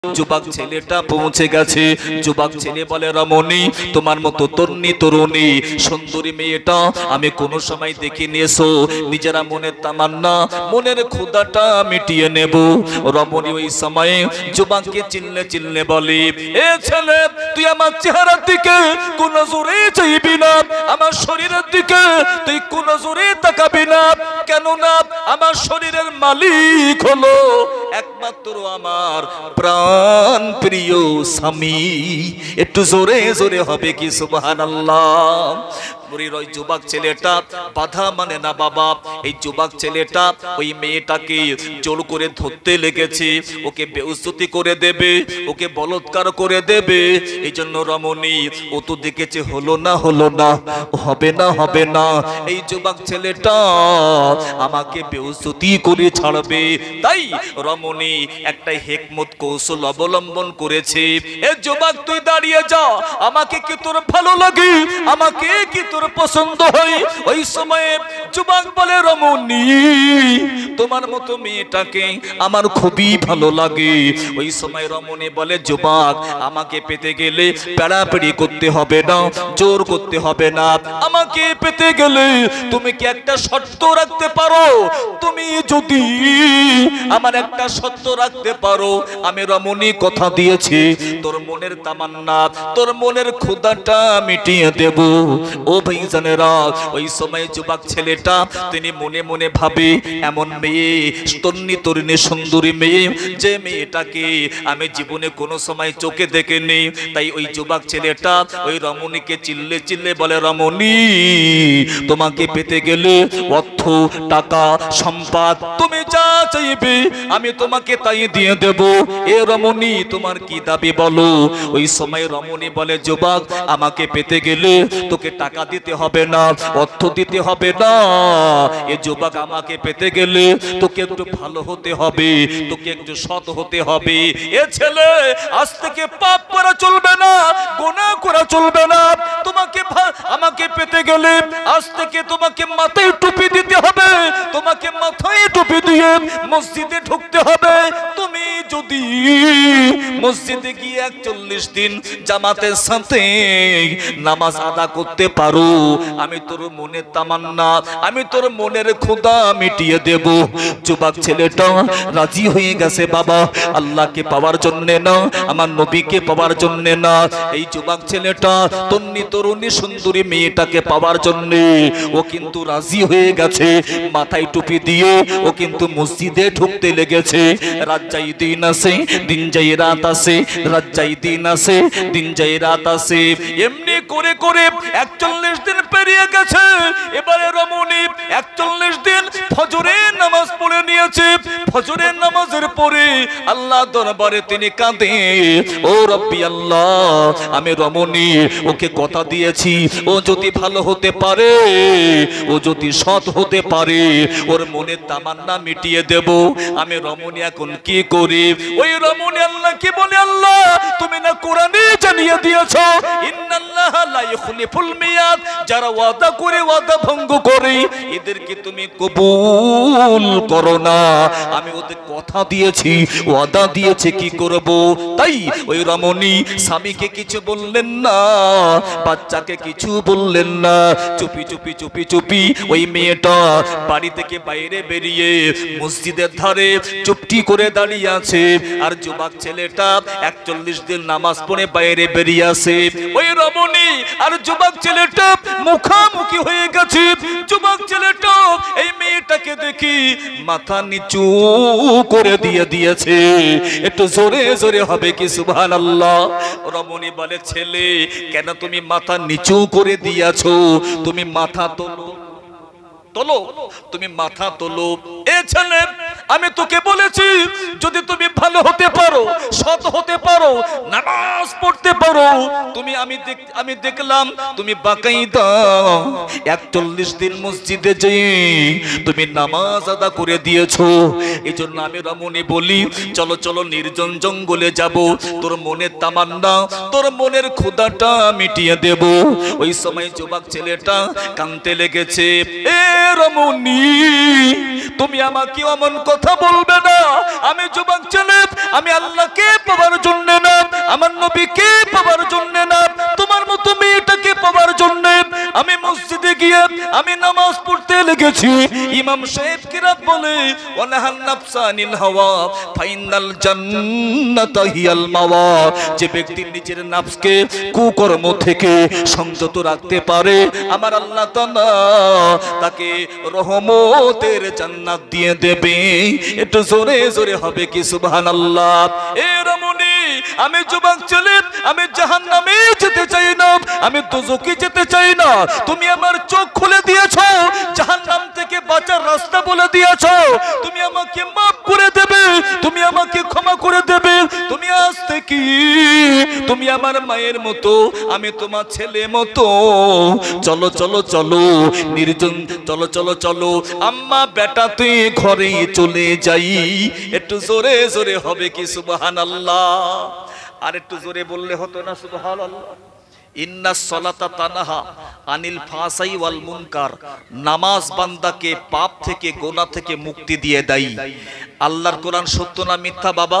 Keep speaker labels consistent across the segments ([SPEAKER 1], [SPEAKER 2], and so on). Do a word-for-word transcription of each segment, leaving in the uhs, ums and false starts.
[SPEAKER 1] যুবক ছেলেটা পৌঁছে গেছে। যুবক ছেলে বলে, রমণী তোমার মতো তরুণী তরুণী সুন্দরী মেয়েটা আমি কোনো সময় দেখিনি, এসো নিজেরা মনের তামান্না মনের ক্ষুধাটা মিটিয়ে নেব। রমণী ওই সময়ে যুবককে চিল্লে চিল্লে বলে, এ ছেলে তুই আমার চেহারার দিকে কোন নজরে চাইবি না, আমার শরীরের দিকে তুই কোন নজরে তাকাবি না, কেননা আমার শরীরের মালিক হলো একমাত্র আমার প্রাণ প্রিয় স্বামী। একটু জোরে জোরে হবে কি সুবহানাল্লাহ। ওই যুবক ছেলেটা বাধা মানে না বাবা। এই যুবক ছেলেটা ওই মেয়েটাকে জোর করে ধরতে লেগেছে, ওকে বেউজ্জতি করে দেবে, ওকে বলৎকার করে দেবে। এই জন্য রমণী ও তো দেখেছে হলো না হলো না হবে না হবে না, এই যুবক ছেলেটা আমাকে বেউজ্জতি করে ছাড়বে। তাই রমণী একটা হিকমত কৌশল অবলম্বন করেছে। এ যুবক তুই দাঁড়িয়ে যা, আমাকে কি তোর ভালো লাগে, আমাকে কি তোর পছন্দ হয়? ওই সময়ে যুবক বলে, রমণী তোমার মতো মেয়েটাকে আমার খুবই ভালো লাগে। ওই সময় রমণী বলে, যুবক আমাকে পেতে গেলে পেড়াপেড়ি করতে হবে না, জোর করতে হবে না, আমাকে পেতে গেলে তুমি কি একটা শর্ত রাখতে পারো? তুমি যদি আমার একটা শর্ত রাখতে পারো, আমি রমণী কথা দিয়েছি তোর মনের তামান্না তোর মনের ক্ষুধাটা মিটিয়ে দেব। ও ভাইজানেরা, ওই সময় যুবক ছেলেটা তিনি মনে মনে ভাবে, এমন মেয়ে তরুণী তরুণী সুন্দরী মেয়ে, যে মেয়েটাকে আমি জীবনে কোনো সময় চোখে দেখিনি। তাই ওই যুবক ছেলেটা ওই রমণীকে চিল্লে চিল্লে বলে, রমণী তোমাকে পেতে গেলে অর্থ টাকা সম্পদ তুমি যা চাইবে আমি তোমাকে তাই দিয়ে দেব। এ রমণী তোমার কি দাবি বলো? ওই সময় রমণী বলে, যুবক আমাকে পেতে গেলে তোকে টাকা দিতে হবে না, অর্থ দিতে হবে না। এ যুবক আমাকে পেতে গেলে তোকে একটু ভালো হতে হবে, তোকে একটু সৎ হতে হবে। এ ছেলে আজ থেকে পাপ করা চলবে না, গুনাহ করা চলবে না। তোমাকে আমাকে পেতে গেলে আজ থেকে তোমাকে মাথায় টুপি দিতে হবে, তোমাকে মাথায় টুপি দিয়ে মসজিদে ঢুকতে হবে। তুমি যদি মসজিদে গিয়ে একচল্লিশ দিন জামাতের সাথে নামাজ আদা করতে পারো, আমি তোর মনের তামান্না আমি তোর মনের ক্ষুধা মিটিয়ে দেব। যুবক ছেলেটা রাজি হয়ে গেছে বাবা, আল্লাহকে পাওয়ার জন্য না, আমার নবীকে পাওয়ার জন্য না। এই যুবক ছেলেটা তরুণী তরুণী সুন্দরী মেয়েটাকে পাওয়ার জন্য ও কিন্তু রাজি হয়ে গেছে। মাথায় টুপি দিয়ে ও কিন্তু মসজিদে ঢুকতে লেগেছে। রাত যাই দিন আসে, দিন যাই রাত আসে, রাত যাই দিন আসে, দিন যাই রাত আসে। এমনি করে করে একচল্লিশ দিন পেরিয়ে গেছে। এবারে রমণী একচল্লিশ দিন ফজরের নামাজ পড়ে নিয়েছে। ফজরের নামাজের পরে আল্লাহ দরবারে তিনি কাঁদে, ও রব্বি আল্লাহ, আমি রমণী ওকে কথা দিয়েছি, ও যদি ভালো হতে পারে, ও যদি সৎ হতে পারে, ওর মনের তামান্না মিটিয়ে দেব। আমি রমণী এখন কি করি? ওই রমণী আল্লাহ কি বলে, আল্লাহ তুমি না কোরআনে জানিয়ে দিয়েছো, ইন্নাল্লাহ লা ইখলিফুল মিয়াদ, যারা ওয়াদা করে ওয়াদা ভঙ্গ করে এদেরকে তুমি কবুল করো না। আমি ওদের কথা দিয়েছি, ওয়াদা দিয়েছে, কি করব? তাই ওই রমণী স্বামীকে কিছু বললেন না, বাচ্চাকে কিছু বললেন না। চুপি চুপি চুপি চুপি ওই মেয়েটা বাড়ি থেকে বাইরে বেরিয়ে মসজিদের ধারে চুপটি করে দাঁড়িয়ে আছে। আর যুবক ছেলেটা একচল্লিশ দিন নামাজ পড়ে বাইরে বেরিয়ে আসে। ওই রমণী আর যুবক ছেলেটা মুখামুখি হয়ে গেছে। যুবক ছেলেটা এই মেয়েটাকে দেখি মাথা নিচু করে দিয়ে দিয়েছে। একটু জোরে জোরে হবে কি সুবহানাল্লাহ। রমণী বলে, ছেলে কেন তুমি মাথা নিচু করে দিয়েছো? তুমি মাথা তোলো তোলো তুমি মাথা তোলো। এ ছেলে আমি তোকে বলেছি, যদি তুমি ভালো হতে পারো, সৎ হতে পারো, নামাজ পড়তে পারো, তুমি আমি আমি দেখলাম তুমি বাকাইদা একচল্লিশ দিন মসজিদে যেয়ে তুমি নামাজ আদা করে দিয়েছো। এই জন্য আমি রমণী বলি, চলো চলো নির্জন জঙ্গলে যাব, তোর মনের তামান্না তোর মনের ক্ষুধাটা মিটিয়ে দেব। ওই সময় যুবক ছেলেটা কাঁদতে লেগেছে। এ রমণী তুমি আমাকে এমন কথা কথা বলবে না। আমি যুবক ছেলে, আমি আল্লাহকে পাওয়ার জন্য না, আমার নবীকে পাওয়ার জন্য না, তোমার মতো মেয়েটাকে পাওয়ার জন্য আমি মসজিদে গিয়ে আমি নামাজ পড়তে লেগেছি। ইমাম সাহেব কিরাত বলে ওয়ানাহান নাফসানিল হাওয়া ফাইনাল জান্নাতা হিয়াল মাওয়া। যে ব্যক্তি নিজের নফসকে কুকর্ম থেকে সংযত রাখতে পারে, আমার আল্লাহ তাআলা তাকে রহমতের জান্নাত দিয়ে দেবে। একটু জোরে জোরে হবে কি সুবহানাল্লাহ। এ রমণী, আমি যুবক ছেলে, আমি জাহান্নামে যেতে চাই না, আমি দোজখে যেতে চাই না। তুমি আমার চোখ খুলে দিয়েছো, জাহান্নাম থেকে বাঁচার রাস্তা বলে দিয়েছো। তুমি আমাকে মাফ করে দেবে, তুমি আমাকে ক্ষমা করে দেবে। তুমি আজ থেকে তুমি আমার মায়ের মতো, আমি তোমার ছেলে মতো। চলো চলো চলো নির্জন, চলো চলো চলো আম্মা বেটা তুই ঘরে চলে যাই। একটু জোরে জোরে হবে কি সুবহানাল্লাহ। আর একটু জোরে বললে হতো না সুবহানাল্লাহ। ইন্নাস সালাতা তানহা আনিল ফাসাই ওয়াল মুনকার। নামাজ বান্দাকে পাপ থেকে, গোনাহ থেকে মুক্তি দিয়ে দেয়। আল্লাহর কোরআন সত্য না মিথ্যা বাবা?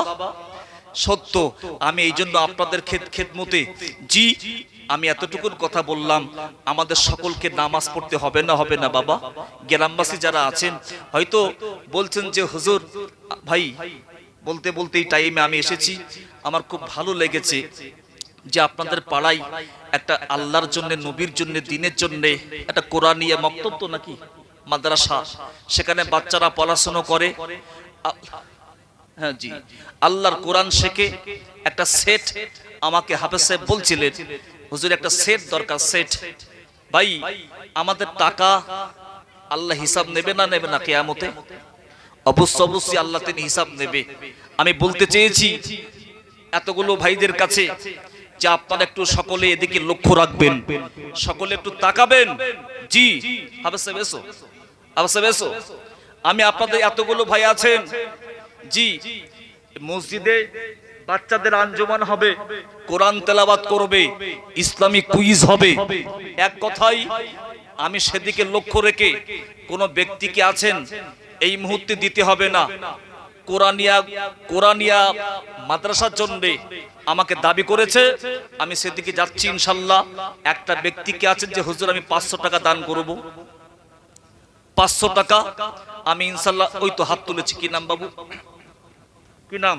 [SPEAKER 1] সত্য। আমি এই জন্য আপনাদের খেদমতে জি আমি এতটুকুর কথা বললাম, আমাদের সকলকে নামাজ পড়তে হবে না হবে না বাবা? গ্রামবাসী যারা আছেন হয়তো বলছেন যে হুজুর ভাই, বলতে বলতে এই টাইমে আমি এসেছি, আমার খুব ভালো লেগেছে যে আপনাদের পাড়ায় একটা আল্লাহর জন্য, নবীর জন্য, দিনের জন্য একটা কোরআনিয়া মক্তব তো নাকি মাদ্রাসা, সেখানে বাচ্চারা পড়াশোনা করে। হ্যাঁ জি, আল্লাহর কোরআন শেখে। একটা সেট আমাকে হাফেজ সাহেব বলছিলেন, হুজুর একটা সেট দরকার, সেট। ভাই আমাদের টাকা আল্লাহ হিসাব নেবে না নেবে না কিয়ামতে? অবশ্যই অবশ্যই আল্লাহ তিনি হিসাব নেবে। আমি বলতে চেয়েছি এতগুলো ভাইদের কাছে যে আপনারা একটু সকলে এদিকে লক্ষ্য রাখবেন, সকলে একটু তাকাবেন। জি হাফেজ সাহেব এসো, হাফেজ সাহেব এসো। আমি আপনাদের এতগুলো ভাই আছেন, জি মসজিদে বাচ্চাদের আঞ্জুমান হবে, কোরআন তেলাওয়াত করবে, ইসলামিক কুইজ হবে। এক কথাই আমি সেদিকে লক্ষ্য রেখে কোন ব্যক্তিকে আছেন এই মুহূর্তে দিতে হবে না। কোরআনিয়া কোরআনিয়া মাদ্রাসার জন্য আমাকে দাবি করেছে, আমি সেদিকে যাচ্ছি ইনশাল্লাহ। একটা ব্যক্তিকে আছেন যে হুজুর আমি পাঁচশো টাকা দান করব, পাঁচশো টাকা আমি ইনশাল্লাহ। ওই তো হাত তুলেছি, কি নাম বাবু, কি নাম?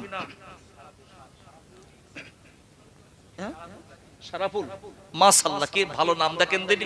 [SPEAKER 1] সারাফুল, মাশাআল্লাহ কি ভালো নাম দেখেন দিনি।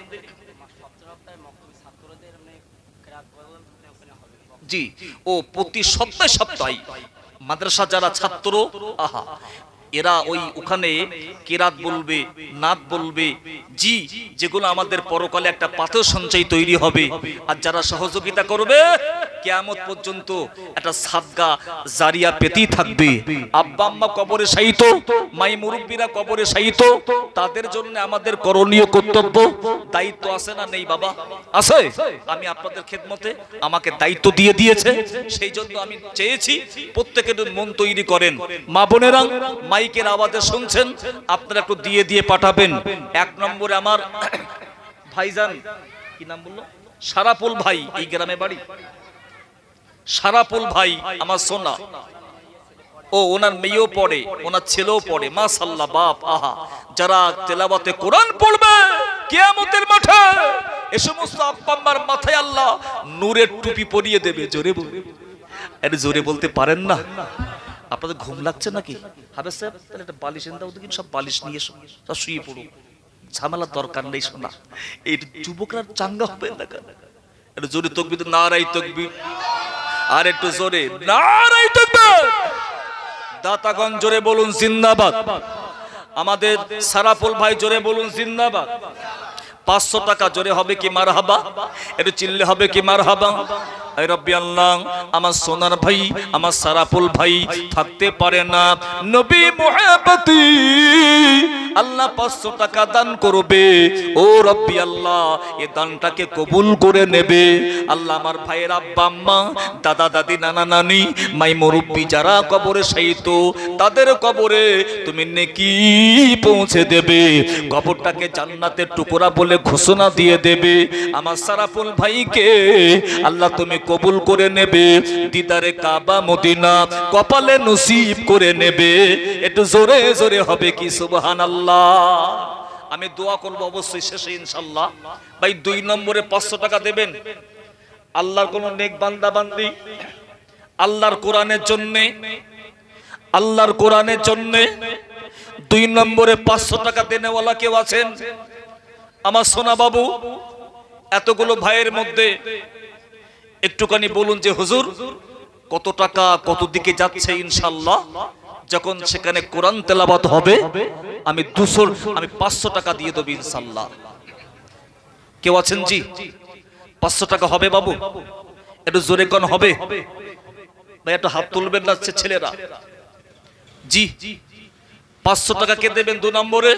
[SPEAKER 1] জি ও প্রতি সপ্তাহে সপ্তাহে মাদ্রাসা যারা ছাত্র, আহা এরা ওই ওখানে কিরাত বলবে, নাত বলবে, জি যেগুলো আমাদের পরকালে একটা পাথর সঞ্চয় তৈরি হবে। আর যারা সহযোগিতা করবে কিয়ামত পর্যন্ত একটা সাদকা জারিয়া পেতেই থাকবে। আব্বা আম্মা কবরে শায়িত, মাই মুরব্বীরা কবরে শায়িত, তাদের জন্য আমাদের করণীয় কর্তব্য দায়িত্ব আছে না নেই বাবা? আছে। আমি আপনাদের খেদমতে আমাকে দায়িত্ব দিয়ে দিয়েছে, সেই জন্য আমি চেয়েছি প্রত্যেকের মন তৈরি করেন। মা বোনেরা মাইকের আওয়াজে শুনছেন, আপনারা একটু দিয়ে দিয়ে পাঠাবেন। এক নম্বরে আমার ভাইজান, কি নাম বললো, সারাপুল ভাই, এই গ্রামে বাড়ি। সারাপুল ভাই আমার সোনা, ও ওনার মেয়েও পড়ে, ওনার ছেলেও পড়ে, মাশাআল্লাহ বাপ। আহা যারা তেলাওয়াতে কোরআন পড়বে কিয়ামতের মাঠে, এই সমস্ত আব্বা আম্মার মাথায় আল্লাহ নূরের টুপি পরিয়ে দেবে। জোরে বলবে, আরে জোরে বলতে পারেন না? আপনাদের ঘুম লাগছে নাকি? হাফেজ সাহেব তাহলে একটা বালিশ এনে দাও, দেখুন সব বালিশ নিয়ে এসো, সব শুয়ে পড়ো, ঝামেলার দরকার নেই শোনা। এই যুবকরা চাঙ্গা হবে না কেন? একটু জোরে তাকবীর, নারায়ে তাকবীর। আর একটু জোরে নারায়ে তাকবীর। দাতাগণ জোরে বলুন জিন্দাবাদ। আমাদের সারাফুল ভাই জোরে বলুন জিন্দাবাদ। পাঁচশো টাকা জোরে হবে কি মারহাবা? একটু চিল্লে হবে কি মারহাবা? আয় রব্বি আল্লাহ, আমার সোনার ভাই, আমার সারাফুল ভাই থাকতে পারে না, নবী মুহাব্বতি আল্লাহ পাঁচশো টাকা দান করবে, ও রব্বি আল্লাহ এই দানটাকে কবুল করে নেবে। আল্লাহ আমার ভাইয়ের আব্বা আম্মা, দাদা দাদি, নানা নানি, মাই মুরব্বি যারা কবরে শায়িত, তাদের কবরে তুমি নেকি পৌঁছে দেবে, কবরটাকে জান্নাতের টুকরা বলে ঘোষণা দিয়ে দেবে। আমার সারাফুল ভাইকে আল্লাহ তুমি কবুল করে নেবে, দিদারে কাবা মদিনা কপালে নসিব করে নেবে। একটু জোরে জোরে হবে কি সুবহানাল্লাহ। আমি দোয়া করব অবশ্যই শেষে ইনশাআল্লাহ। ভাই দুই নম্বরে পাঁচশো টাকা দেবেন আল্লাহর কোন নেক বান্দা বান্দি, আল্লাহর কোরআনের জন্য, আল্লাহর কোরআনের জন্য দুই নম্বরে পাঁচশো টাকা দেনেওয়ালা কেউ আছেন? আমার সোনা বাবু, এতগুলো ভাইয়ের মধ্যে একটুখানি বলুন যে হুজুর কত টাকা কত দিকে যাচ্ছে? ইনশাআল্লাহ যখন সেখানে কোরআন তেলাওয়াত হবে আমি দুশো আমি পাঁচশো টাকা দিয়ে দেব ইনশাআল্লাহ। কেউ আছেন? জি পাঁচশো টাকা হবে বাবু, একটু জোরে কোন হবে ভাই? একটু হাত তুলবেন না ছেলেরা। জি পাঁচশো টাকা কে দেবেন দু নম্বরে?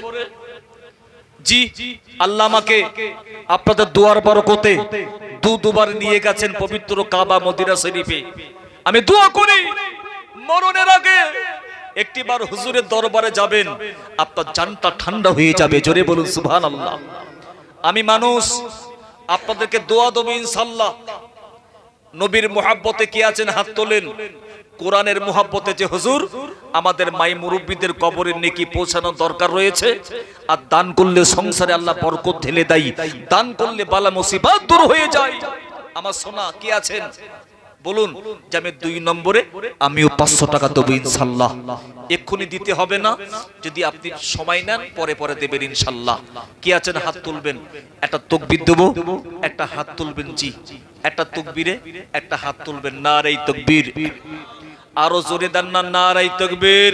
[SPEAKER 1] জি আল্লাহ আমাকে আপনাদের দুয়ার বরকতে দু দুবার নিয়ে গেছেন পবিত্র কাবা মদিনা শরীফে। আমি দোয়া করি মরণের আগে একটিবার হুজুরের দরবারে যাবেন, আপনার জানটা ঠান্ডা হয়ে যাবে। জোরে বলুন সুবহানাল্লাহ। আমি মানুষ, আপনাদেরকে দোয়া দেব ইনশাআল্লাহ। নবীর মুহাব্বতে কে আছেন হাত তোলেন। কোরআনের মুহাব্বতে যে হুজুর আমাদের মাই মুরব্বীদের কবরের নেকি পৌঁছানো দরকার রয়েছে, আর দান করলে সংসারে আল্লাহ বরকত ঢেলে দেয়, দান করলে বালা মুসিবত দূর হয়ে যায়। আমার সোনা কে আছেন বলুন যে আমি দুই নম্বরে আমিও পাঁচশো টাকা দেবো ইনশাআল্লাহ। এক্ষুনি দিতে হবে না, যদি আপনি সময় নেন পরে পরে দেবেন ইনশাআল্লাহ। কে আছেন হাত তুলবেন। একটা তাকবীর দেব, একটা হাত তুলবেন। জি একটা তাকবীরে একটা হাত তুলবেন। নারে তাকবীর, আরো জোরে দেন না নারে তাকবীর।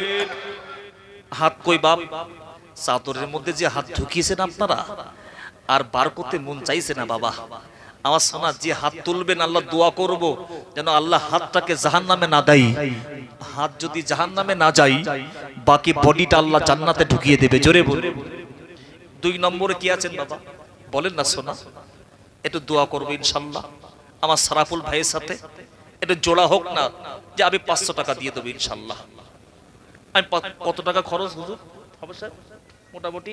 [SPEAKER 1] হাত কই বাপ? চাদরের মধ্যে যে হাত ঢুকিয়েছেন আপনারা আর বার করতে মন চাইছে না বাবা। আমার সোনা যে হাত তুলবেন আল্লাহ দোয়া করব যেন আল্লাহ হাতটাকে জাহান্নামে না দেয়। হাত যদি জাহান্নামে না যায় বাকি বডিটা আল্লাহ জান্নাতে ঢুকিয়ে দেবে। জোরে বলুন। দুই নম্বরে কি আছেন বাবা বলেন না সোনা, একটু দোয়া করবো ইনশাআল্লাহ আমার সারাফুল ভাইয়ের সাথে। একটু জোড়া হোক না যে আমি পাঁচশো টাকা দিয়ে দেবো ইনশাআল্লাহ। আমি কত টাকা খরচ হুজুর হবে স্যার? মোটামুটি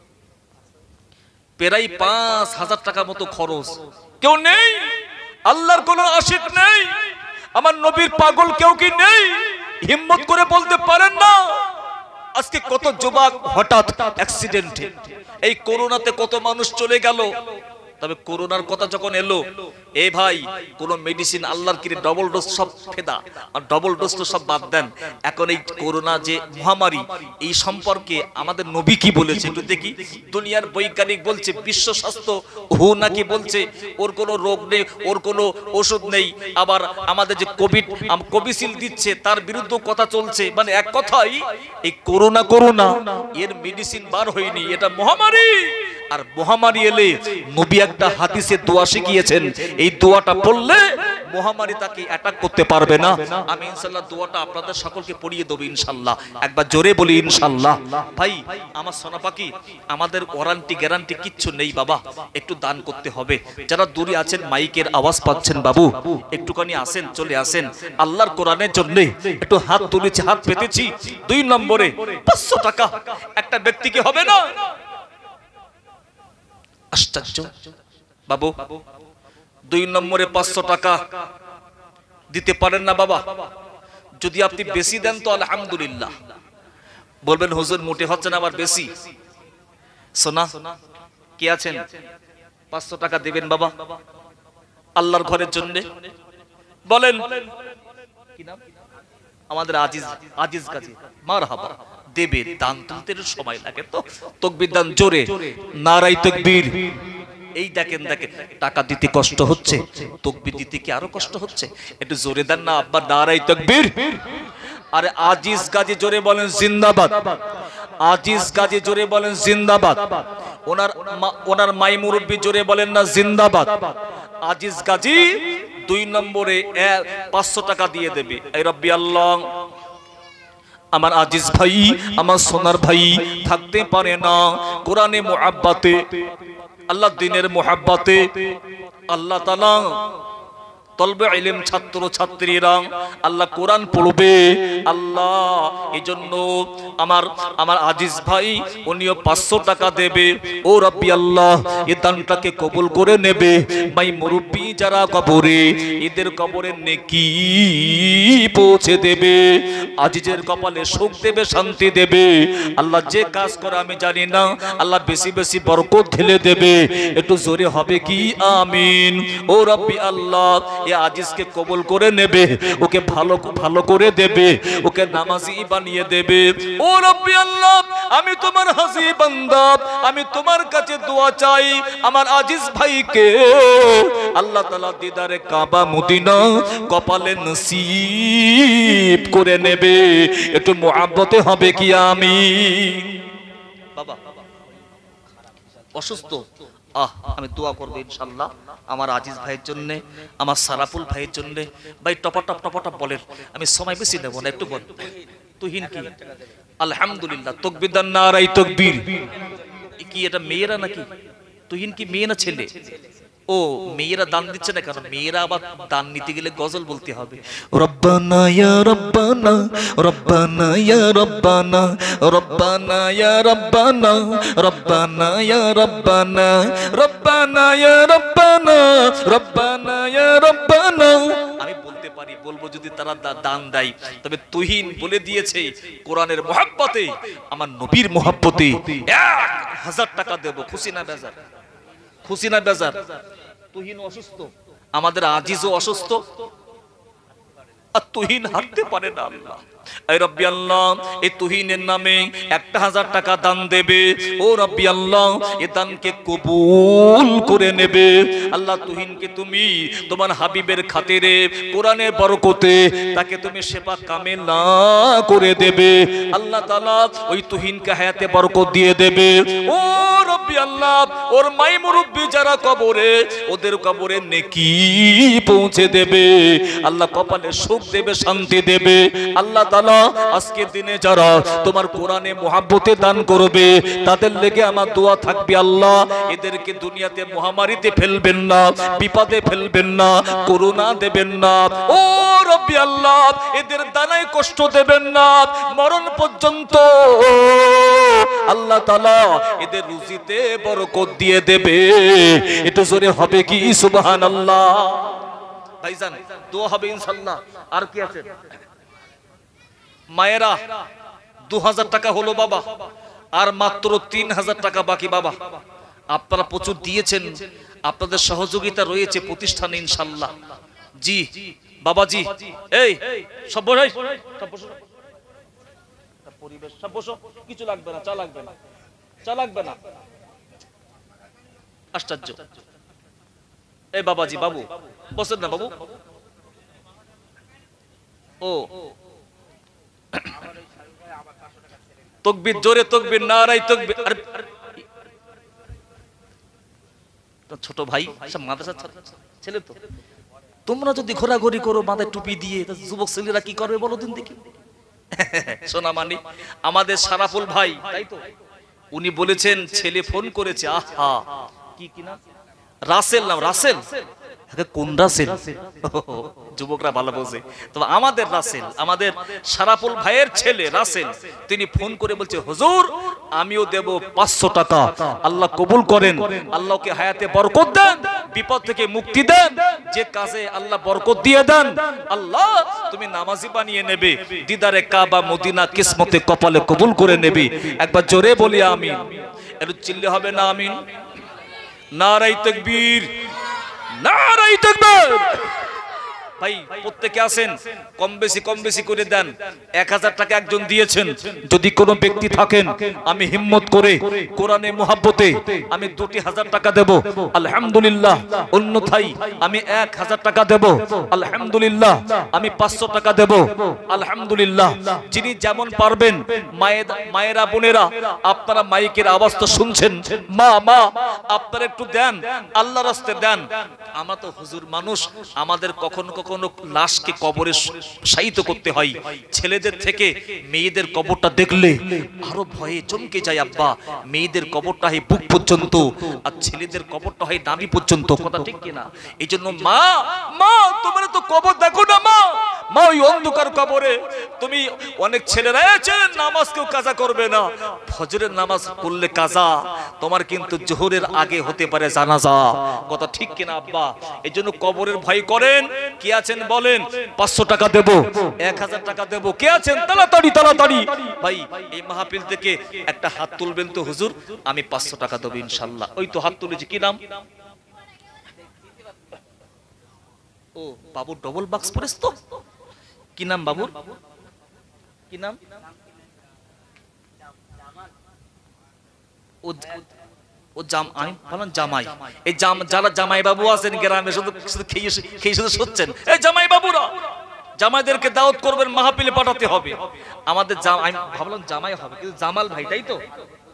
[SPEAKER 1] প্রায় পাঁচ হাজার টাকা মতো খরচ। কেউ নেই? আল্লাহর কোন আশিক নেই? আমার নবীর পাগল কেউ কি নেই? হিম্মত করে বলতে পারেন না? আজকে কত যুবক হঠাৎ অ্যাক্সিডেন্টে, এই করোনাতে কত মানুষ চলে গেল। তবে করোনার কথা যখন এলো, এ ভাই কোন মেডিসিন আল্লাহর কি ডবল ডোজ সব ফেদা, আর ডবল ডোজ তো সব বাদ দেন। এখন এই করোনা যে মহামারী, এই সম্পর্কে আমাদের নবী কি বলেছে একটু দেখি। দুনিয়ার বৈজ্ঞানিক বলছে, বিশ্ব স্বাস্থ্য হু নাকি বলছে ওর কোনো রোগ নেই, ওর কোনো ওষুধ নেই। আবার আমাদের যে কোভিড কোভিশিল্ড দিচ্ছে তার বিরুদ্ধে কথা চলছে। মানে এক কথাই এই করোনা করোনা এর মেডিসিন বার হয়নি, এটা মহামারী। আর মহামারী এলে নবী একটা হাদিসে দোয়া শিখিয়েছেন, এই দোয়াটা পড়লে মহামারী তাকে অ্যাটাক করতে পারবে না। আমি ইনশাআল্লাহ দোয়াটা আপনাদের সকলকে পড়িয়ে দেব ইনশাআল্লাহ। একবার জোরে বলি ইনশাআল্লাহ। ভাই আমার সোনা পাখি, আমাদের ওয়ারেন্টি গ্যারান্টি কিচ্ছু নেই বাবা, একটু দান করতে হবে। যারা দূরে আছেন মাইকের আওয়াজ পাচ্ছেন বাবু, একটুখানি আসেন, চলে আসেন আল্লাহর কোরআনের জন্য। একটু হাত তুলেছি, হাত পেতেছি। দুই নম্বরে পাঁচশো টাকা একটা ব্যক্তিকে হবে না? আশ্চর্য বাবু, দুই নম্বরে পাঁচশো টাকা দিতে পারেন না বাবা? যদি আপনি বেশি দেন তো আলহামদুলিল্লাহ, বলবেন হুজুর মোটে হচ্ছে না আবার বেশি। সোনা কি আছেন? পাঁচশো টাকা দেবেন বাবা আল্লাহর ঘরের জন্য। বলেন কি নাম? আমাদের আজিজ আজিজ কাজী মারহাবা। দেবে, দান তুলতে সময় লাগে তো। তাকবীর দান জোরে, নারায়ে তাকবীর। এই দেখেন দেখেন টাকা দিতে কষ্ট হচ্ছে, তাকবীর দিতে কি আরো কষ্ট হচ্ছে? একটু জোরে দেন না আব্বা, নারায়ে তাকবীর। আরে আজিজ গাজী জোরে বলেন জিন্দাবাদ। আজিজ গাজী জোরে বলেন জিন্দাবাদ। ওনার ওনার মাই মুরব্বি জোরে বলেন না জিন্দাবাদ। আজিজ গাজী দুই নম্বরে পাঁচশো টাকা দিয়ে দেবে। এই রব্বি আল্লাহ আমার আজিজ ভাই, আমার সোনার ভাই থাকতে পারে না কোরআনে মুহাব্বতে, আল্লাহ দিনের মুহাব্বতে। আল্লাহ তাআলা তলবে ইলম ছাত্র ছাত্রীরা আল্লাহ কোরআন পড়বে আল্লাহ, এজন্য আমার আমার আজিজ ভাই উনিও পাঁচশো টাকা দেবে। ও রব্বি আল্লাহ এই দানটাকে কবুল করে নেবে। ভাই মুরব্বি যারা কবরে, এদের কবরে নেকি পৌঁছে দেবে, আজিজের কপালে সুখ দেবে, শান্তি দেবে। আল্লাহ যে কাজ করে আমি জানি না, আল্লাহ বেশি বেশি বরকত ঢেলে দেবে। একটু জোরে হবে কি আমিন। ও রব্বি আল্লাহ এ আজিজকে কবুল করে নেবে, ওকে ভালো ভালো করে দেবে, ওকে নামাজি বানিয়ে দেবে। ও রব্বি আল্লাহ আমি তোমার হাজি বান্দা, আমি তোমার কাছে দোয়া চাই আমার আজিজ ভাইকে আল্লাহ তাআলা দিদারে কাবা মদিনা কপালে নসিব করে নেবে। একটু মুহাব্বতে হবে কি আমিন। বাবা অসুস্থ, আহ আমি দোয়া করব ইনশাআল্লাহ আমার আজিজ ভাইয়ের জন্য, আমার সারাফুল ভাইয়ের জন্য। ভাই টপাটপ টপাটপ বলেন, আমি সময় বেশি নেব না, একটু বল। তুহিন কি আলহামদুলিল্লাহ, তাকবীর দান, নারায়ে তাকবীর। কি এটা মেয়েরা নাকি? তুহিন কি মেয়ে না ছেলে? ও মেয়েরা দান দিচ্ছে না কেন? মেয়েরা আবার দান নিতে গেলে গজল বলতে হবে। রব্বানা ইয়া রব্বানা, রব্বানা ইয়া রব্বানা, রব্বানা ইয়া রব্বানা, রব্বানা ইয়া রব্বানা, রব্বানা ইয়া রব্বানা, রব্বানা ইয়া রব্বানা। আমি বলতে পারি, বলবো যদি তারা দান দেয়। তবে তুহিন বলে দিয়েছে কোরআনের মুহাব্বতে, আমার নবীর মুহাব্বতে এক হাজার টাকা দেব। খুশি না বেজার? খুশি না বেজার? তুহিন অসুস্থ, আমাদের আজিজও অসুস্থ, আর তুহিন হাঁটতে পারে না। আল্লাহ এই রব্বি আল্লাহ এই তুহিনের নামে একটা হাজার টাকা দান দেবে। ও রব্বি আল্লাহ এই দানকে কবুল করে নেবে। আল্লাহ তুহিনকে তুমি তোমার হাবিবের খাতিরে কোরআনের বরকতে তাকে তুমি সেবা কামেলা করে দেবে। আল্লাহ তাআলা ওই তুহিনকে হায়াতে বরকত দিয়ে দেবে। ও রব্বি আল্লাহ ওর মাই মুরব্বি যারা কবরে, ওদের কবরে নেকি পৌঁছে দেবে। আল্লাহ কপালে সুখ দেবে, শান্তি দেবে। আল্লাহ তাআলা আজকের দিনে যারা তোমার কোরআনে মুহাব্বতে দান করবে, তাদের লেগে আমার দোয়া থাকবে আল্লাহ এদেরকে দুনিয়াতে মহামারীতে ফেলবেন না, বিপদে ফেলবেন না, করোনা দেবেন না। ও রব্বি আল্লাহ এদের দানায় কষ্ট দেবেন না, মরণ পর্যন্ত আল্লাহ তাআলা এদের রুজিতে বরকত দিয়ে দেবে। এটা জোরে হবে কি সুবহানাল্লাহ? ভাইজান দোয়া হবে ইনশাআল্লাহ। আর কি আছে? মায়েরা দু হাজার টাকা হলো বাবা, আর মাত্র তিন হাজার টাকা বাকি। বাবা আপনারা প্রচুর দিয়েছেন, আপনাদের সহযোগিতা রয়েছে প্রতিষ্ঠানে ইনশাআল্লাহ। জি বাবাজি, এই সব বসাই, সব বসো, পরিবেশ সব বসো, কিছু লাগবে না, চা লাগবে না, চা লাগবে না। আশ্চর্য। এই বাবাজি, বাবু বসেন না বাবু। ও তাকবীর, জোরে তাকবীর, নারায়ে তাকবীর। আরে ছোট ভাই সব মাদ্রাসার ছেলে তো, তোমরা যদি ঘোরাঘুরি করো মাথায় টুপি দিয়ে, যুবক ছেলেরা কি করবে বলো দিন দেখি। সোনা মানি আমাদের সারাফুল ভাই, তাই তো উনি বলেছেন ছেলে ফোন করেছে। আহা কি কিনা রাসেল নাম, রাসেল কোন রাসেল? যুবকরা ভালো বোঝে। তো আমাদের রাসেল, আমাদের সারাফুল ভাইয়ের ছেলে রাসেল, তিনি ফোন করে বলছে হুজুর আমিও দেব পাঁচশো টাকা। আল্লাহ কবুল করেন, আল্লাহকে হায়াতে বরকত দেন, বিপদ থেকে মুক্তি দেন, যে কাজে আল্লাহ বরকত দিয়ে দেন। আল্লাহ তুমি নামাজি বানিয়ে নেবে, দিদারে কাবা মদিনা কিসমতে কপালে কবুল করে নেবে। একবার জোরে বলি আমিন। একটু চিল্লে হবে না আমিন? নারায়ে তাকবীর, নারায়ে তাকবীর। ভাই প্রত্যেকে আসেন, কম বেশি কম বেশি করে দেন। এক হাজার টাকা একজন দিয়েছেন, যদি কোনো ব্যক্তি থাকেন আমি হিম্মত করে কোরআনে মুহাব্বতে আমি দুটি হাজার টাকা দেব আলহামদুলিল্লাহ। অন্যথায় আমি এক হাজার টাকা দেব আলহামদুলিল্লাহ, আমি পাঁচশো টাকা দেব আলহামদুলিল্লাহ। যিনি যেমন পারবেন, মায়ের মায়েরা বোনেরা আপনারা মাইকের আওয়াজ তো শুনছেন, মা মা আপনারা একটু দেন, আল্লাহর রাস্তায় দেন। আমরা তো হুজুর মানুষ, আমাদের কখনো কোনো লাশকে কবরে শায়িত করতে হয়, ছেলেদের থেকে মেয়েদের কবরটা দেখলে আরো ভয়ে চমকে যায় আব্বা। মেয়েদের কবরটা হয় বুক পর্যন্ত আর ছেলেদের কবরটা হয় নাভি পর্যন্ত, কথা ঠিক কিনা? এই জন্য মা মা তোমরা তো কবর দেখো না মা, মা ওই অন্ধকার কবরে তুমি অনেক ছেলেরা ছেলে নামাজ কেউ কাজা করবে না, ফজরের নামাজ পড়লে কাজা, তোমার কিন্তু জোহরের আগে হতে পারে জানাজা, কথা ঠিক কিনা আব্বা? এই জন্য কবরের ভয় করেন। কে আছেন বলেন? পাঁচশো টাকা দেব, এক হাজার টাকা দেব, কে আছেন তাড়াতাড়ি তাড়াতাড়ি? ভাই এই মাহফিল থেকে একটা হাত তুলবেন তো হুজুর, আমি পাঁচশো টাকা দেবো ইনশাল্লাহ। ওই তো হাত তুলেছি, কি নাম? ও বাবু ডবল বাক্স পড়েছ তো, কি নাম বাবুর? কি নাম? ও ও জাম আমি বললাম জামাই। এই জাম যারা জামাই বাবু আছেন গ্রামে শুধু শুধু খেয়ে খেয়ে শুধু শুচ্ছেন, এই জামাই বাবুরা জামাইদেরকে দাওয়াত করবেন, মাহফিলে পাঠাতে হবে আমাদের। আমি ভাবলাম জামাই হবে কিন্তু জামাল ভাই, তাই তো?